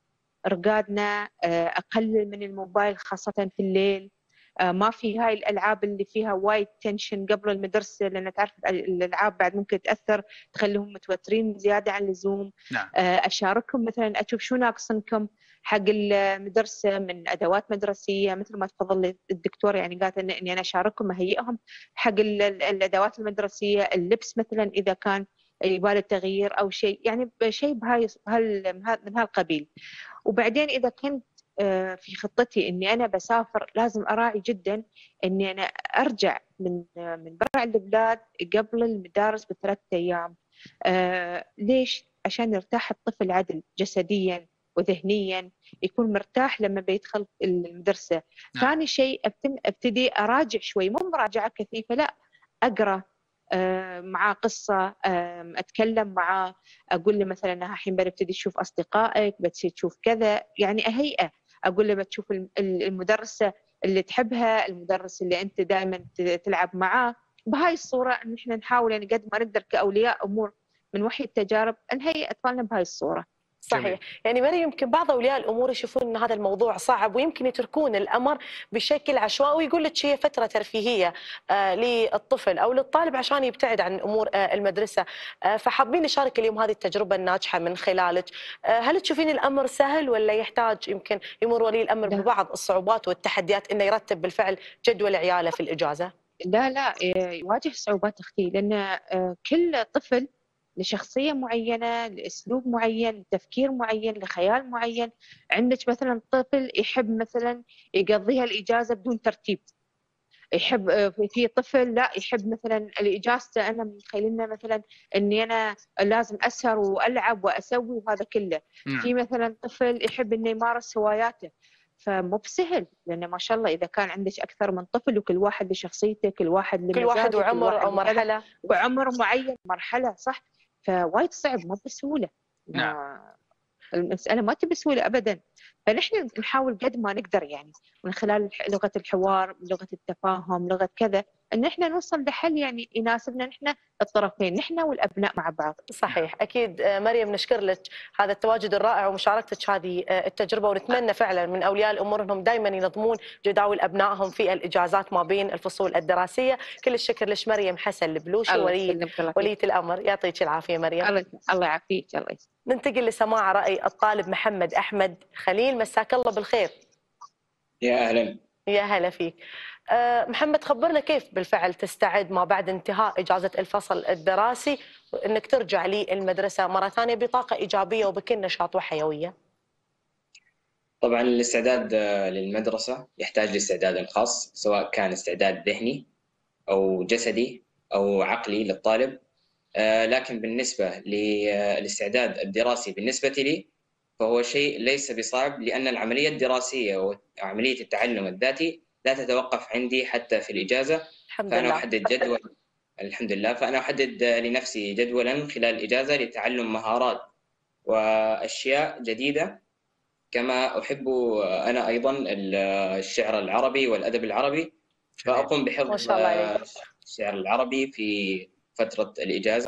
رقادنا، اقلل من الموبايل خاصه في الليل، ما في هاي الالعاب اللي فيها وايد تنشن قبل المدرسه، لان تعرف الالعاب بعد ممكن تاثر تخليهم متوترين زياده عن اللزوم. نعم. اشاركهم مثلا اشوف شو ناقصنكم حق المدرسه من ادوات مدرسيه، مثل ما تفضل الدكتور يعني قالت اني انا اشاركهم اهيئهم حق الادوات المدرسيه، اللبس مثلا اذا كان يبالي التغيير او شيء، يعني شيء بهاي من هالقبيل. وبعدين اذا كنت في خطتي اني انا بسافر لازم اراعي جدا اني انا ارجع من من برا البلاد قبل المدارس بثلاث ايام. آه ليش؟ عشان يرتاح الطفل عدل جسديا وذهنيا، يكون مرتاح لما بيدخل المدرسه. نعم. ثاني شيء ابتدي اراجع شوي، مو مراجعه كثيفه، لا، اقرا آه معاه قصه، آه اتكلم معاه، اقول له مثلا الحين بنبتدي تشوف اصدقائك، بتصير تشوف كذا، يعني اهيئه. اقول له بتشوف المدرسه اللي تحبها، المدرس اللي انت دائما تلعب معاه. بهاي الصوره ان احنا نحاول يعني قد ما نقدر كاولياء امور من وحي التجارب نهيئ اطفالنا بهاي الصوره. صحيح. جميل. يعني مريم يمكن بعض اولياء الامور يشوفون ان هذا الموضوع صعب ويمكن يتركون الامر بشكل عشوائي، ويقول لك هي فتره ترفيهيه آه للطفل او للطالب عشان يبتعد عن امور آه المدرسه. آه فحابين نشارك اليوم هذه التجربه الناجحه من خلالك. آه هل تشوفين الامر سهل ولا يحتاج يمكن يمر ولي الامر ده. ببعض الصعوبات والتحديات انه يرتب بالفعل جدول عياله في الاجازه؟ لا لا يواجه صعوبات اختي، لان كل طفل لشخصية معينة، لأسلوب معين، لتفكير معين، لخيال معين. عندك مثلا طفل يحب مثلا يقضيها الإجازة بدون ترتيب، يحب في طفل لا يحب مثلا الإجازة أنا متخيلنا مثلا إني أنا لازم أسهر وألعب وأسوي وهذا كله. في مثلا طفل يحب إنه يمارس هواياته، فمو بسهل، لأن ما شاء الله إذا كان عندك أكثر من طفل وكل واحد لشخصيته، كل واحد لمزاجه، كل واحد وعمر أو مرحلة وعمر معين مرحلة صح، فوايد صعب مو بسهولة. نعم. المسألة ما تبي سهولة أبدا، فنحن نحاول قد ما نقدر يعني من خلال لغة الحوار، لغة التفاهم، لغة كذا، ان احنا نوصل لحل يعني يناسبنا نحن الطرفين، نحن والابناء مع بعض. صحيح. اكيد مريم نشكر لك هذا التواجد الرائع ومشاركتك هذه التجربه، ونتمنى فعلا من اولياء الامور انهم دائما ينظمون جداول ابنائهم في الاجازات ما بين الفصول الدراسيه. كل الشكر لك مريم حسن البلوشي ولي وليه الامر. يعطيك العافيه مريم. الله يعافيك. الله يسلمك. ننتقل لسماع راي الطالب محمد احمد خليل. مساك الله بالخير. يا اهلا. يا هلا فيك. أه محمد، خبرنا كيف بالفعل تستعد ما بعد انتهاء إجازة الفصل الدراسي أنك ترجع للمدرسة مرة ثانية بطاقة إيجابية وبكل نشاط وحيوية؟ طبعا الاستعداد للمدرسة يحتاج لاستعداد خاص، سواء كان استعداد ذهني أو جسدي أو عقلي للطالب. أه لكن بالنسبة للاستعداد الدراسي بالنسبة لي فهو شيء ليس بصعب، لأن العملية الدراسية وعملية التعلم الذاتي لا تتوقف عندي حتى في الإجازة. الحمد فأنا لله. أحدد جدول الحمد لله فأنا أحدد لنفسي جدولا خلال الإجازة لتعلم مهارات وأشياء جديدة. كما أحب أنا أيضا الشعر العربي والأدب العربي، فأقوم بحفظ الشعر العربي في فترة الإجازة.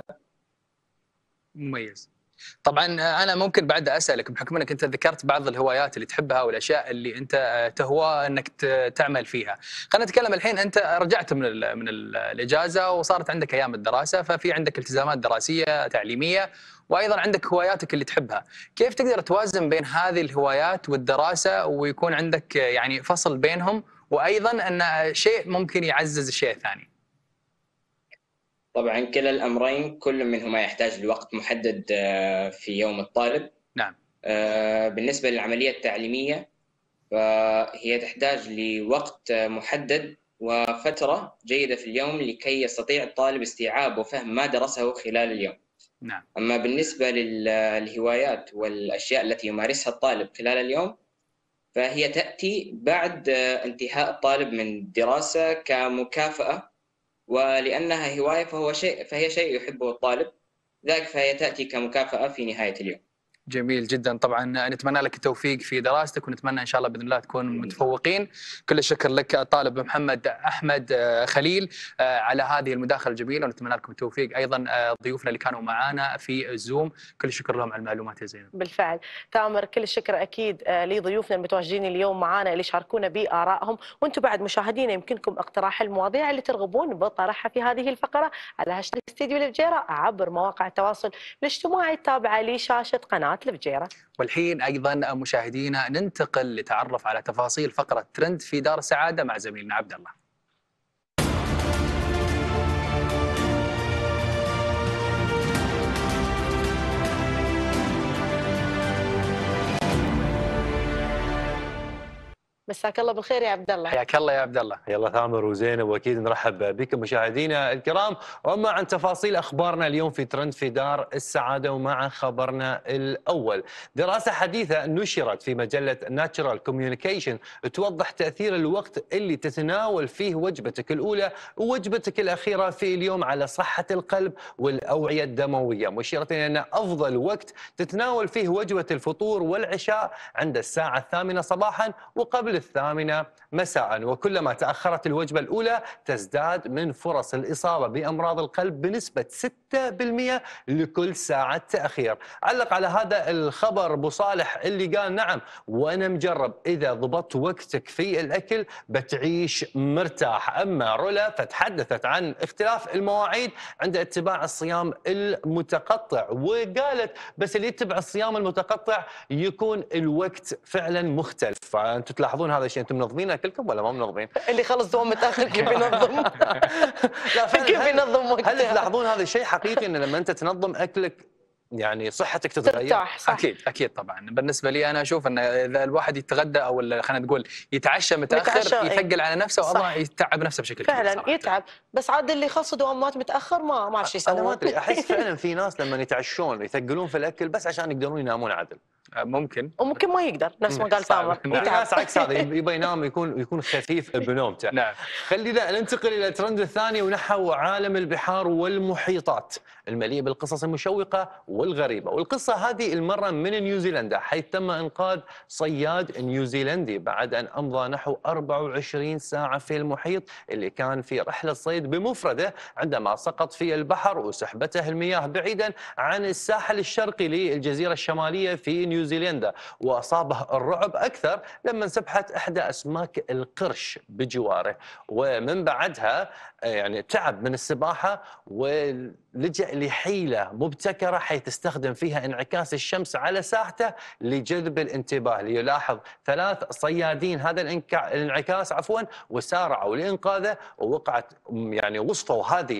مميز. طبعا انا ممكن بعد اسالك بحكم انك انت ذكرت بعض الهوايات اللي تحبها والاشياء اللي انت تهوى انك تعمل فيها. خلينا نتكلم الحين، انت رجعت من ال من ال الاجازه وصارت عندك ايام الدراسه، ففي عندك التزامات دراسيه تعليميه وايضا عندك هواياتك اللي تحبها. كيف تقدر توازن بين هذه الهوايات والدراسه ويكون عندك يعني فصل بينهم، وايضا ان شيء ممكن يعزز الشيء الثاني؟ طبعا كلا الأمرين كل منهما يحتاج لوقت محدد في يوم الطالب. نعم. بالنسبة للعملية التعليمية فهي تحتاج لوقت محدد وفترة جيدة في اليوم لكي يستطيع الطالب استيعاب وفهم ما درسه خلال اليوم. نعم. أما بالنسبة للهوايات والأشياء التي يمارسها الطالب خلال اليوم فهي تأتي بعد انتهاء الطالب من الدراسة كمكافأة، ولأنها هواية فهو شيء فهي شيء يحبه الطالب، ذلك فهي تأتي كمكافأة في نهاية اليوم. جميل جدا. طبعا نتمنى لك التوفيق في دراستك، ونتمنى ان شاء الله باذن الله تكون متفوقين. كل الشكر لك الطالب محمد احمد خليل على هذه المداخله الجميله، ونتمنى لكم التوفيق. ايضا ضيوفنا اللي كانوا معنا في الزوم كل الشكر لهم على المعلومات يا زينب. بالفعل تامر، كل الشكر اكيد لضيوفنا المتواجدين اليوم معنا اللي شاركونا بارائهم، وانتم بعد مشاهدينا يمكنكم اقتراح المواضيع اللي ترغبون بطرحها في هذه الفقره على هاشتاج استديو الفجيره عبر مواقع التواصل الاجتماعي التابعه لشاشه قناه الفجيره. والحين ايضا مشاهدينا ننتقل لتعرف على تفاصيل فقره ترند في دار السعاده مع زميلنا عبد الله. مساك الله بالخير يا عبد الله. حياك الله يا عبد الله. يلا ثامر وزينب، واكيد نرحب بكم مشاهدينا الكرام. واما عن تفاصيل اخبارنا اليوم في ترند في دار السعاده، ومع خبرنا الاول، دراسه حديثه نشرت في مجله ناتشرال كوميونيكيشن توضح تاثير الوقت اللي تتناول فيه وجبتك الاولى ووجبتك الاخيره في اليوم على صحه القلب والاوعيه الدمويه، مشيره الى ان افضل وقت تتناول فيه وجبه الفطور والعشاء عند الساعه الثامنه صباحا وقبل الثامنة مساء، وكلما تأخرت الوجبة الأولى تزداد من فرص الإصابة بأمراض القلب بنسبة ستة بالمئة لكل ساعة تأخير. علق على هذا الخبر أبو صالح اللي قال نعم وأنا مجرب، إذا ضبطت وقتك في الأكل بتعيش مرتاح. أما رولا فتحدثت عن اختلاف المواعيد عند اتباع الصيام المتقطع، وقالت بس اللي يتبع الصيام المتقطع يكون الوقت فعلا مختلف. فأنتم تلاحظون تلاحظون هذا الشيء؟ انتم منظمينه كلكم ولا ما منظمين؟ اللي خلص دوام متاخر كيف ينظم؟ لا كيف ينظم وقته؟ هل تلاحظون هذا الشيء حقيقي ان لما انت تنظم اكلك يعني صحتك تتغير؟ ترتاح صح. اكيد اكيد طبعا. بالنسبه لي انا اشوف ان اذا الواحد يتغدى او خلينا نقول يتعشى متاخر متعشى، يثقل على نفسه والله يتعب نفسه بشكل كبير فعلا صراحة. يتعب. بس عاد اللي يخلص دوامات متاخر ما ما ايش يسوون. انا ما ادري، احس فعلا في ناس لما يتعشون يثقلون في الاكل بس عشان يقدرون ينامون عدل. ممكن وممكن ما يقدر نفس ما قال تامر. في ناس عكس هذا، يبغى ينام يكون يكون خفيف بنومته. نعم. خلينا ننتقل الى الترند الثاني ونحو عالم البحار والمحيطات المليء بالقصص المشوقه والغريبه، والقصه هذه المره من نيوزيلندا، حيث تم انقاذ صياد نيوزيلندي بعد ان امضى نحو أربعة وعشرين ساعه في المحيط اللي كان في رحله صيد بمفرده عندما سقط في البحر وسحبته المياه بعيدا عن الساحل الشرقي للجزيره الشماليه في نيوزيلندا، واصابه الرعب اكثر لما انسبحت احدى اسماك القرش بجواره، ومن بعدها يعني تعب من السباحه ولجأ لحيله مبتكره حيث استخدم فيها انعكاس الشمس على ساحته لجذب الانتباه، ليلاحظ ثلاث صيادين هذا الانعكاس عفوا وسارعوا لانقاذه، ووقعت يعني وصفوا هذه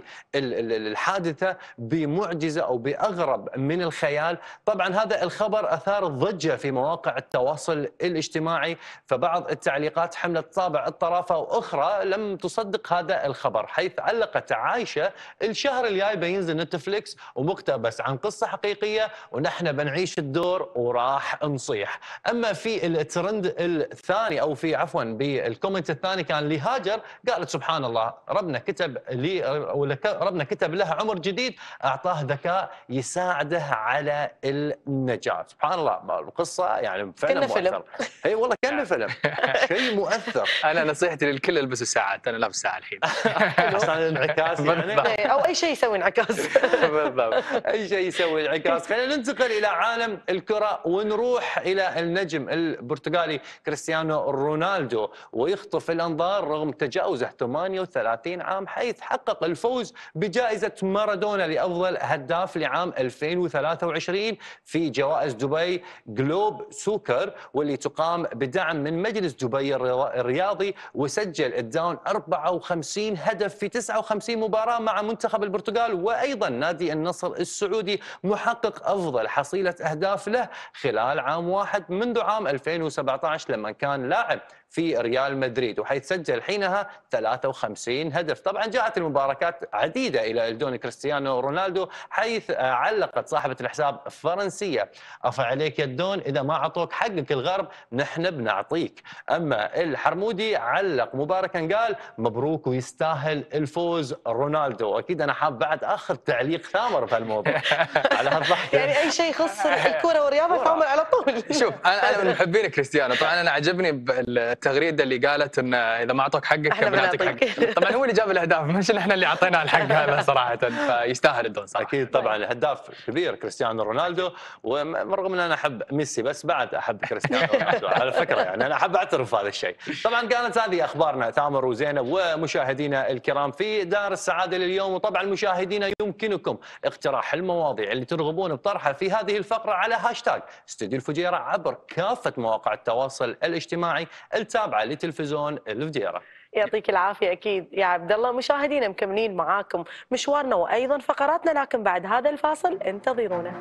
الحادثه بمعجزه او باغرب من الخيال. طبعا هذا الخبر اثار الضجه في مواقع التواصل الاجتماعي، فبعض التعليقات حملت طابع الطرافه واخرى لم تصدق هذا الخبر، حيث علقت عايشه الشهر الجاي بينزل نتفليكس ومقتبس عن قصه حقيقيه ونحن بنعيش الدور وراح نصيح. اما في الترند الثاني او في عفوا بالكومنت الثاني كان لهاجر، قالت سبحان الله ربنا كتب لي ربنا كتب لها عمر جديد اعطاه ذكاء يساعده على النجاه. سبحان الله القصه يعني فعلا مؤثر. اي والله كانه فيلم، شيء مؤثر. انا نصيحتي للكل البسوا ساعات، انا لابس ساعه الحين عشان الانعكاس يعني او اي شيء يسوي انعكاس. بالضبط، اي شيء يسوي انعكاس. خلينا ننتقل الى عالم الكره ونروح الى النجم البرتغالي كريستيانو رونالدو، ويخطف الانظار رغم تجاوزه ثمانية وثلاثين عام، حيث حقق الفوز بجائزه مارادونا لافضل هداف لعام ألفين وثلاثة وعشرين في جوائز دبي جلوب سوكر، واللي تقام بدعم من مجلس دبي الرياضي، وسجل الداون أربعة وخمسين هدف في تسعة وخمسين مباراة مع منتخب البرتغال، وأيضا نادي النصر السعودي محقق أفضل حصيلة أهداف له خلال عام واحد منذ عام ألفين وسبعة عشر لما كان لاعب في ريال مدريد، وحيث سجل حينها ثلاثة وخمسين هدف. طبعا جاءت المباركات عديدة إلى الدون كريستيانو رونالدو، حيث علقت صاحبة الحساب الفرنسية أفا عليك يا الدون إذا ما أعطوك حقك الغرب نحن بنعطيك. أما الحرمودي علق مباركا قال مبروك ويستاهل الفوز رونالدو. أكيد أنا حاب بعد آخر تعليق ثامر في الموضوع على هالضحكة. يعني أي شيء يخص الكرة والرياضة ثامر على طول. شوف أنا أنا من محبين كريستيانو، طبعا أنا عجبني التغريده اللي قالت ان اذا ما اعطوك حقك بنعطيك حقك. طبعا هو اللي جاب الاهداف مش احنا اللي اعطيناه الحق هذا صراحه، فيستاهل الدون صراحه. اكيد طبعا الهداف كبير كريستيانو رونالدو، ورغم ان انا احب ميسي بس بعد احب كريستيانو رونالدو على فكره، يعني انا احب اعترف هذا الشيء. طبعا كانت هذه اخبارنا ثامر وزينب ومشاهدينا الكرام في دار السعاده لليوم، وطبعا مشاهدينا يمكنكم اقتراح المواضيع اللي ترغبون بطرحها في هذه الفقره على هاشتاج استوديو الفجيره عبر كافه مواقع التواصل الاجتماعي التابعه لتلفزيون الفجيره. يعطيك العافيه اكيد يا عبد الله. مشاهدينا مكملين معاكم مشوارنا وايضا فقراتنا، لكن بعد هذا الفاصل انتظرونا.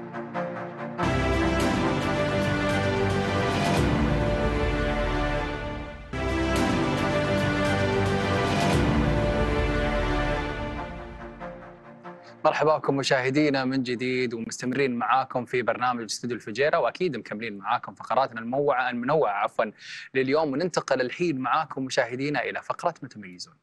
مرحبا بكم مشاهدينا من جديد، ومستمرين معاكم في برنامج استوديو الفجيره، واكيد مكملين معاكم فقراتنا المنوعه المنوعه عفوا لليوم، وننتقل الحين معاكم مشاهدينا الى فقره متميزون.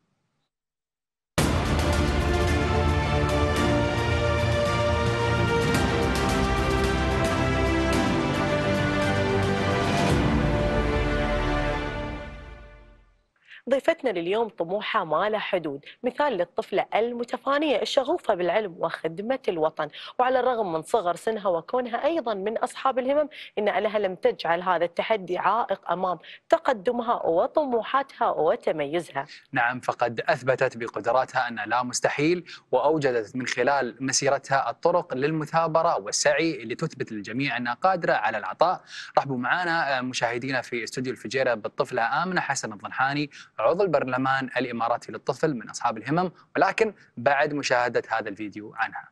ضيفتنا لليوم طموحها ما له حدود، مثال للطفلة المتفانية الشغوفة بالعلم وخدمة الوطن، وعلى الرغم من صغر سنها وكونها أيضا من أصحاب الهمم، إن أهلها لم تجعل هذا التحدي عائق أمام تقدمها وطموحاتها وتميزها. نعم، فقد أثبتت بقدراتها أن لا مستحيل، وأوجدت من خلال مسيرتها الطرق للمثابرة والسعي لتثبت للجميع أنها قادرة على العطاء. رحبوا معنا مشاهدينا في استوديو الفجيرة بالطفلة آمنة حسن الضنحاني، عضو البرلمان الإماراتي للطفل من أصحاب الهمم، ولكن بعد مشاهدة هذا الفيديو عنها.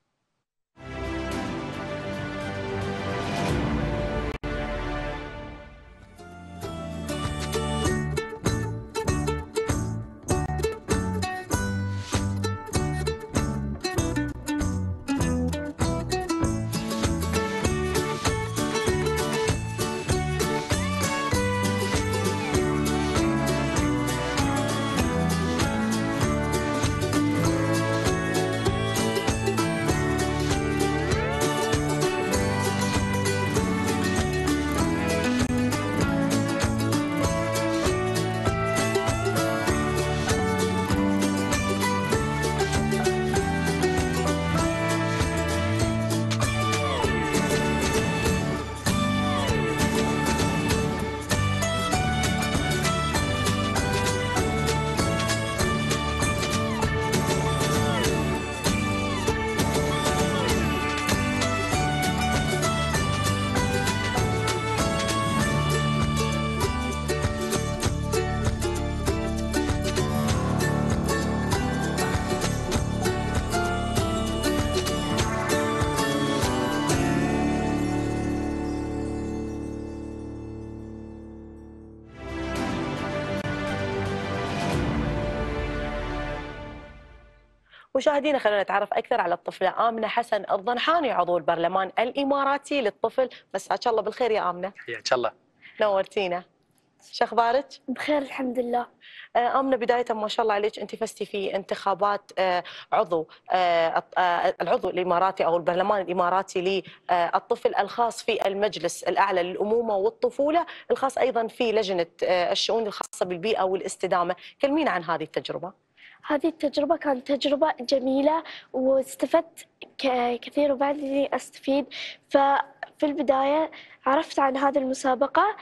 مشاهدينا خلونا نتعرف أكثر على الطفلة آمنة حسن الضنحاني، عضو البرلمان الإماراتي للطفل. مساك الله بالخير يا آمنة. حياك الله. نورتينا. شو أخبارك؟ بخير الحمد لله. آمنة، بداية ما شاء الله عليك، أنت فزتي في انتخابات عضو العضو الإماراتي أو البرلمان الإماراتي للطفل، الخاص في المجلس الأعلى للأمومة والطفولة، الخاص أيضا في لجنة الشؤون الخاصة بالبيئة والاستدامة. كلمينا عن هذه التجربة. هذه التجربة كانت تجربة جميلة واستفدت كثير وبعد إني أستفيد. ففي البداية عرفت عن هذه المسابقة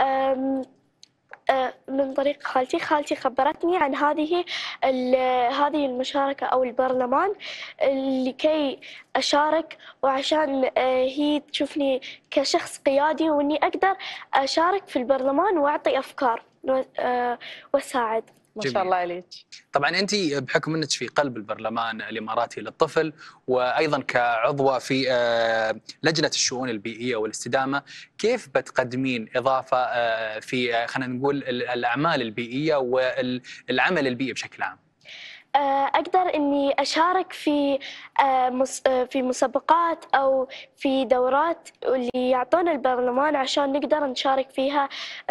من طريق خالتي. خالتي خبرتني عن هذه هذه المشاركة أو البرلمان لكي أشارك، وعشان هي تشوفني كشخص قيادي وإني أقدر أشارك في البرلمان وأعطي أفكار وأساعد. ما شاء الله عليك. طبعا انت بحكم انك في قلب البرلمان الاماراتي للطفل، وايضا كعضوه في لجنه الشؤون البيئيه والاستدامه، كيف بتقدمين اضافه في خلينا نقول الاعمال البيئيه والعمل البيئي بشكل عام؟ أقدر إني أشارك في في مسابقات أو في دورات اللي يعطونا البرلمان عشان نقدر نشارك فيها،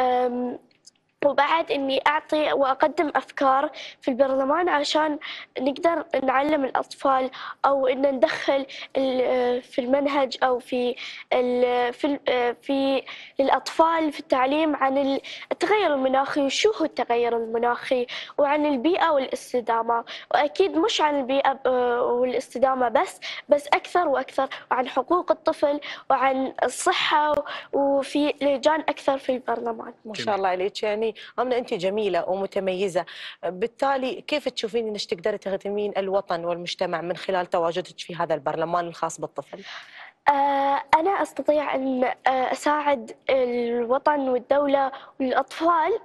وبعد إني أعطي وأقدم أفكار في البرلمان عشان نقدر نعلم الأطفال أو إن ندخل في المنهج أو في في في للأطفال في التعليم عن التغير المناخي وشو هو التغير المناخي، وعن البيئة والاستدامة، وأكيد مش عن البيئة والاستدامة بس بس أكثر وأكثر، وعن حقوق الطفل وعن الصحة، وفي لجان أكثر في البرلمان. ما شاء الله عليك. يعني آمنة أنت جميلة ومتميزة، بالتالي كيف تشوفين أنك تقدري تخدمين الوطن والمجتمع من خلال تواجدك في هذا البرلمان الخاص بالطفل؟ أنا أستطيع أن أساعد الوطن والدولة والأطفال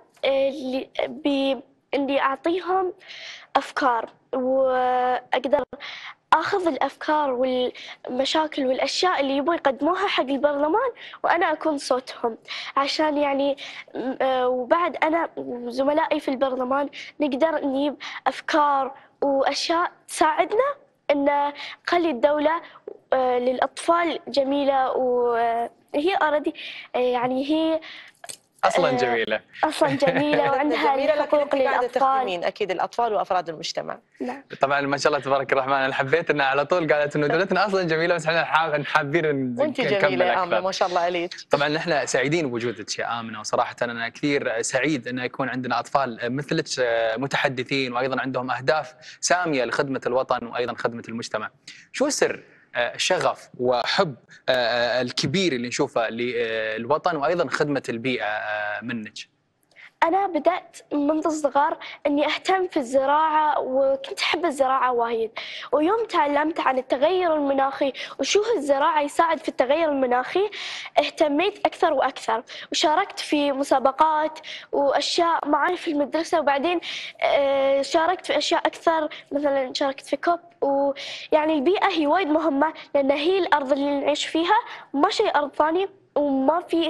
بإني أعطيهم أفكار، وأقدر أخذ الأفكار والمشاكل والأشياء اللي يبغوا يقدموها حق البرلمان وأنا أكون صوتهم، عشان يعني وبعد أنا وزملائي في البرلمان نقدر نجيب أفكار وأشياء تساعدنا أن نخلي الدولة للأطفال جميلة، وهي أوريدي يعني هي اصلا جميله. اصلا جميله وعندها جميلة، لكن الحقوق انت قاعده للاطفال. تخدمين اكيد الاطفال وافراد المجتمع. نعم. طبعا ما شاء الله تبارك الرحمن، انا حبيت انها على طول قالت انه دولتنا اصلا جميله، بس احنا حاب- حابين وانت جميله يا امنه ما شاء الله عليك. طبعا نحن سعيدين بوجودك يا امنه، وصراحه انا كثير سعيد انه يكون عندنا اطفال مثلك متحدثين وايضا عندهم اهداف ساميه لخدمه الوطن وايضا خدمه المجتمع. شو سر الشغف وحب الكبير اللي نشوفه للوطن وايضا خدمه البيئه منك؟ أنا بدأت منذ الصغر إني أهتم في الزراعة، وكنت أحب الزراعة وايد. ويوم تعلمت عن التغير المناخي وشو الزراعة يساعد في التغير المناخي اهتميت أكثر وأكثر، وشاركت في مسابقات وأشياء معي في المدرسة. وبعدين شاركت في أشياء أكثر، مثلا شاركت في كوب. ويعني البيئة هي وايد مهمة، لأن هي الأرض اللي نعيش فيها، ما شيء أرض ثاني، وما في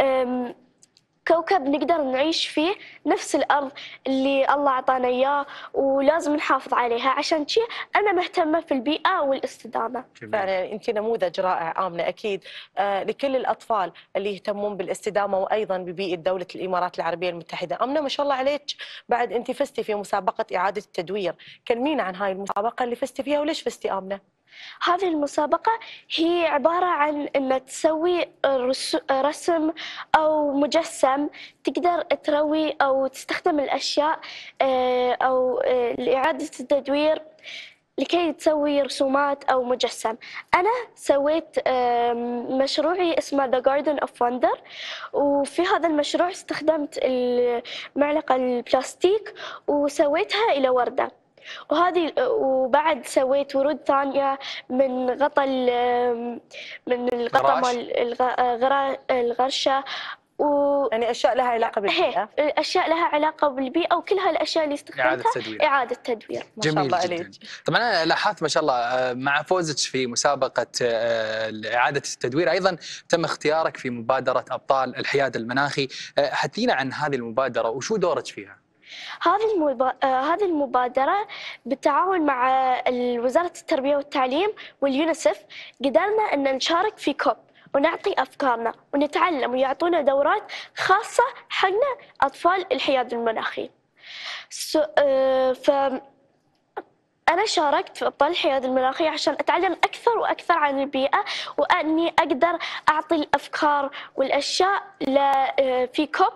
كوكب نقدر نعيش فيه نفس الأرض اللي الله أعطانا إياه، ولازم نحافظ عليها. عشان شي أنا مهتمة في البيئة والاستدامة. فعلا أنت نموذج رائع آمنة أكيد آه لكل الأطفال اللي يهتمون بالاستدامة وأيضا ببيئة دولة الإمارات العربية المتحدة. آمنة ما شاء الله عليك، بعد أنت فزتي في مسابقة إعادة التدوير، كلمينا عن هاي المسابقة اللي فزتي فيها وليش فزتي آمنة؟ هذه المسابقة هي عبارة عن أن تسوي رسم أو مجسم، تقدر تروي أو تستخدم الأشياء أو لإعادة التدوير لكي تسوي رسومات أو مجسم. أنا سويت مشروعي اسمه The Garden of Wonder، وفي هذا المشروع استخدمت المعلقة البلاستيك وسويتها إلى وردة، وهذه وبعد سويت ورود ثانية من غطا من الغطا مال الغرشة، و يعني اشياء لها علاقه بالبيئه. اشياء لها علاقه بالبيئه، وكلها الاشياء اللي استخدمتها اعاده تدوير. اعاده تدوير. ما شاء الله عليك. طبعا انا لاحظت ما شاء الله مع فوزك في مسابقه اعاده التدوير، ايضا تم اختيارك في مبادره ابطال الحياد المناخي. حدثينا عن هذه المبادره وشو دورك فيها؟ هذه المبا... هذه المبادرة بالتعاون مع وزارة التربية والتعليم واليونيسف، قدرنا أن نشارك في كوب ونعطي أفكارنا ونتعلم، ويعطونا دورات خاصة حقنا أطفال الحياد المناخي. س... ف... أنا شاركت في أبطال الحياد المناخي عشان أتعلم أكثر وأكثر عن البيئة، وأني أقدر أعطي الأفكار والأشياء في كوب،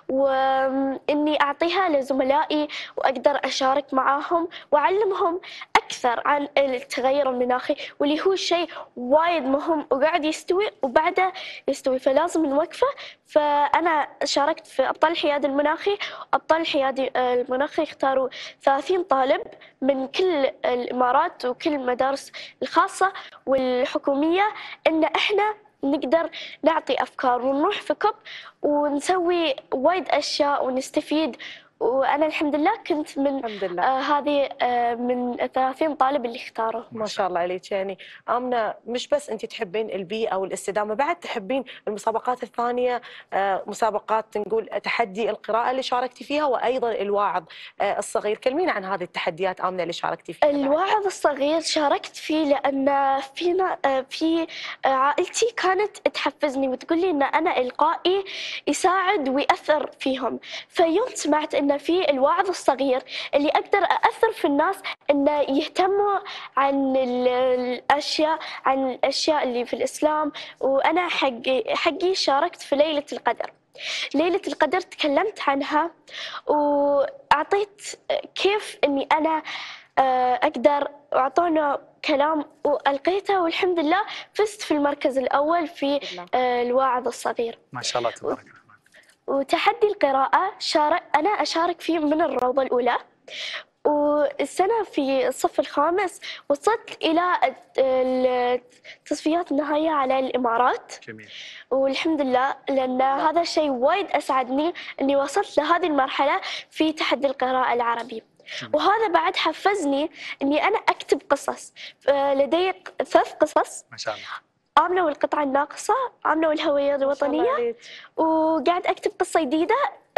وإني أعطيها لزملائي وأقدر أشارك معاهم وأعلمهم أكثر عن التغير المناخي، واللي هو شيء وايد مهم وقاعد يستوي وبعده يستوي، فلازم نوقفه. فأنا شاركت في أبطال الحياد المناخي. أبطال الحياد المناخي اختاروا ثلاثين طالب من كل الإمارات وكل المدارس الخاصة والحكومية، إن إحنا نقدر نعطي أفكار ونروح في كوب ونسوي وايد أشياء ونستفيد. وأنا الحمد لله كنت من الحمد لله. آه هذه آه من ثلاثين طالب اللي اختاروا. ما شاء الله عليك. يعني آمنة مش بس أنت تحبين البيئة والاستدامة، بعد تحبين المسابقات الثانية، آه مسابقات نقول تحدي القراءة اللي شاركتي فيها، وأيضا الواعظ آه الصغير. كلمينا عن هذه التحديات آمنة اللي شاركتي فيها. الواعظ الصغير شاركت فيه لأن فينا آه في آه عائلتي كانت تحفزني وتقول لي أن أنا إلقائي يساعد ويأثر فيهم. فيوم سمعت أن في الواعظ الصغير اللي أقدر أأثر في الناس أن يهتموا عن الأشياء عن الأشياء اللي في الإسلام، وأنا حقي حقي شاركت في ليلة القدر. ليلة القدر تكلمت عنها وأعطيت كيف أني أنا أقدر، وأعطونا كلام وألقيته، والحمد لله فزت في المركز الأول في الواعظ الصغير. ما شاء الله تبارك الله. وتحدي القراءة شارك أنا أشارك فيه من الروضة الأولى، والسنة في الصف الخامس وصلت إلى التصفيات النهائية على الإمارات. جميل. والحمد لله، لأن هذا الشيء وايد أسعدني أني وصلت لهذه المرحلة في تحدي القراءة العربي. جميل. وهذا بعد حفزني أني أنا أكتب قصص. لدي ثلاث قصص. ما شاء الله. آمنة والقطعة الناقصة، آمنة والهوية الوطنية، وقاعد أكتب قصة جديدة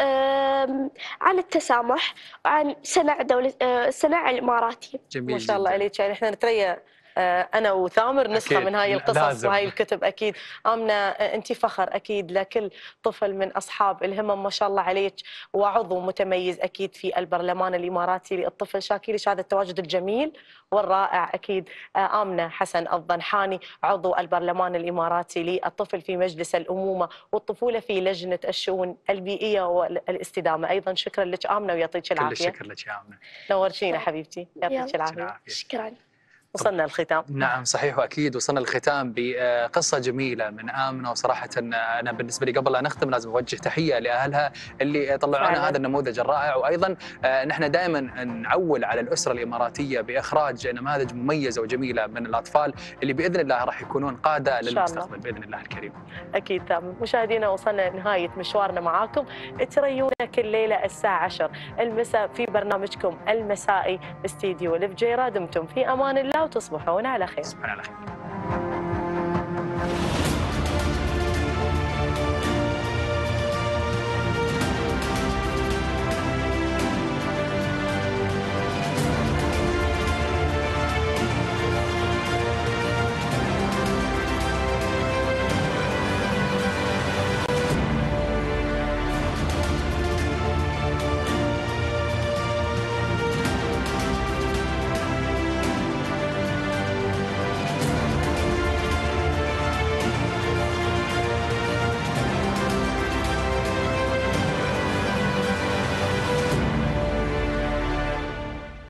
عن التسامح وعن صنع دولة الصناعة الإماراتي. جميل. ما شاء الله عليك. يعني احنا نتريا أنا وثامر نسخة أكيد. من هاي القصص لازم. وهاي الكتب أكيد. آمنة أنت فخر أكيد لكل طفل من أصحاب الهمم ما شاء الله عليك، وعضو متميز أكيد في البرلمان الإماراتي للطفل. شاكر لك هذا التواجد الجميل والرائع أكيد. آمنة حسن الضنحاني عضو البرلمان الإماراتي للطفل في مجلس الأمومة والطفولة في لجنة الشؤون البيئية والاستدامة. أيضا شكرا لك آمنة ويعطيك كل العافية. الشكر لك يا آمنة. نورتينا حبيبتي، يعطيك العافية. شكرا. وصلنا الختام. نعم صحيح، واكيد وصلنا الختام بقصه جميله من آمنة، وصراحه انا بالنسبه لي قبل لا نختم لازم اوجه تحيه لاهلها اللي طلعوا لنا هذا النموذج الرائع. وايضا نحن دائما نعول على الاسره الاماراتيه باخراج نماذج مميزه وجميله من الاطفال اللي باذن الله راح يكونون قاده للمستقبل باذن الله الكريم. اكيد تمام. مشاهدينا وصلنا لنهايه مشوارنا معاكم، تريونا كل ليله الساعه عشرة المساء في برنامجكم المسائي استديو الفجيرة. دمتم في امان الله وتصبحون على خير. تصبحون على خير.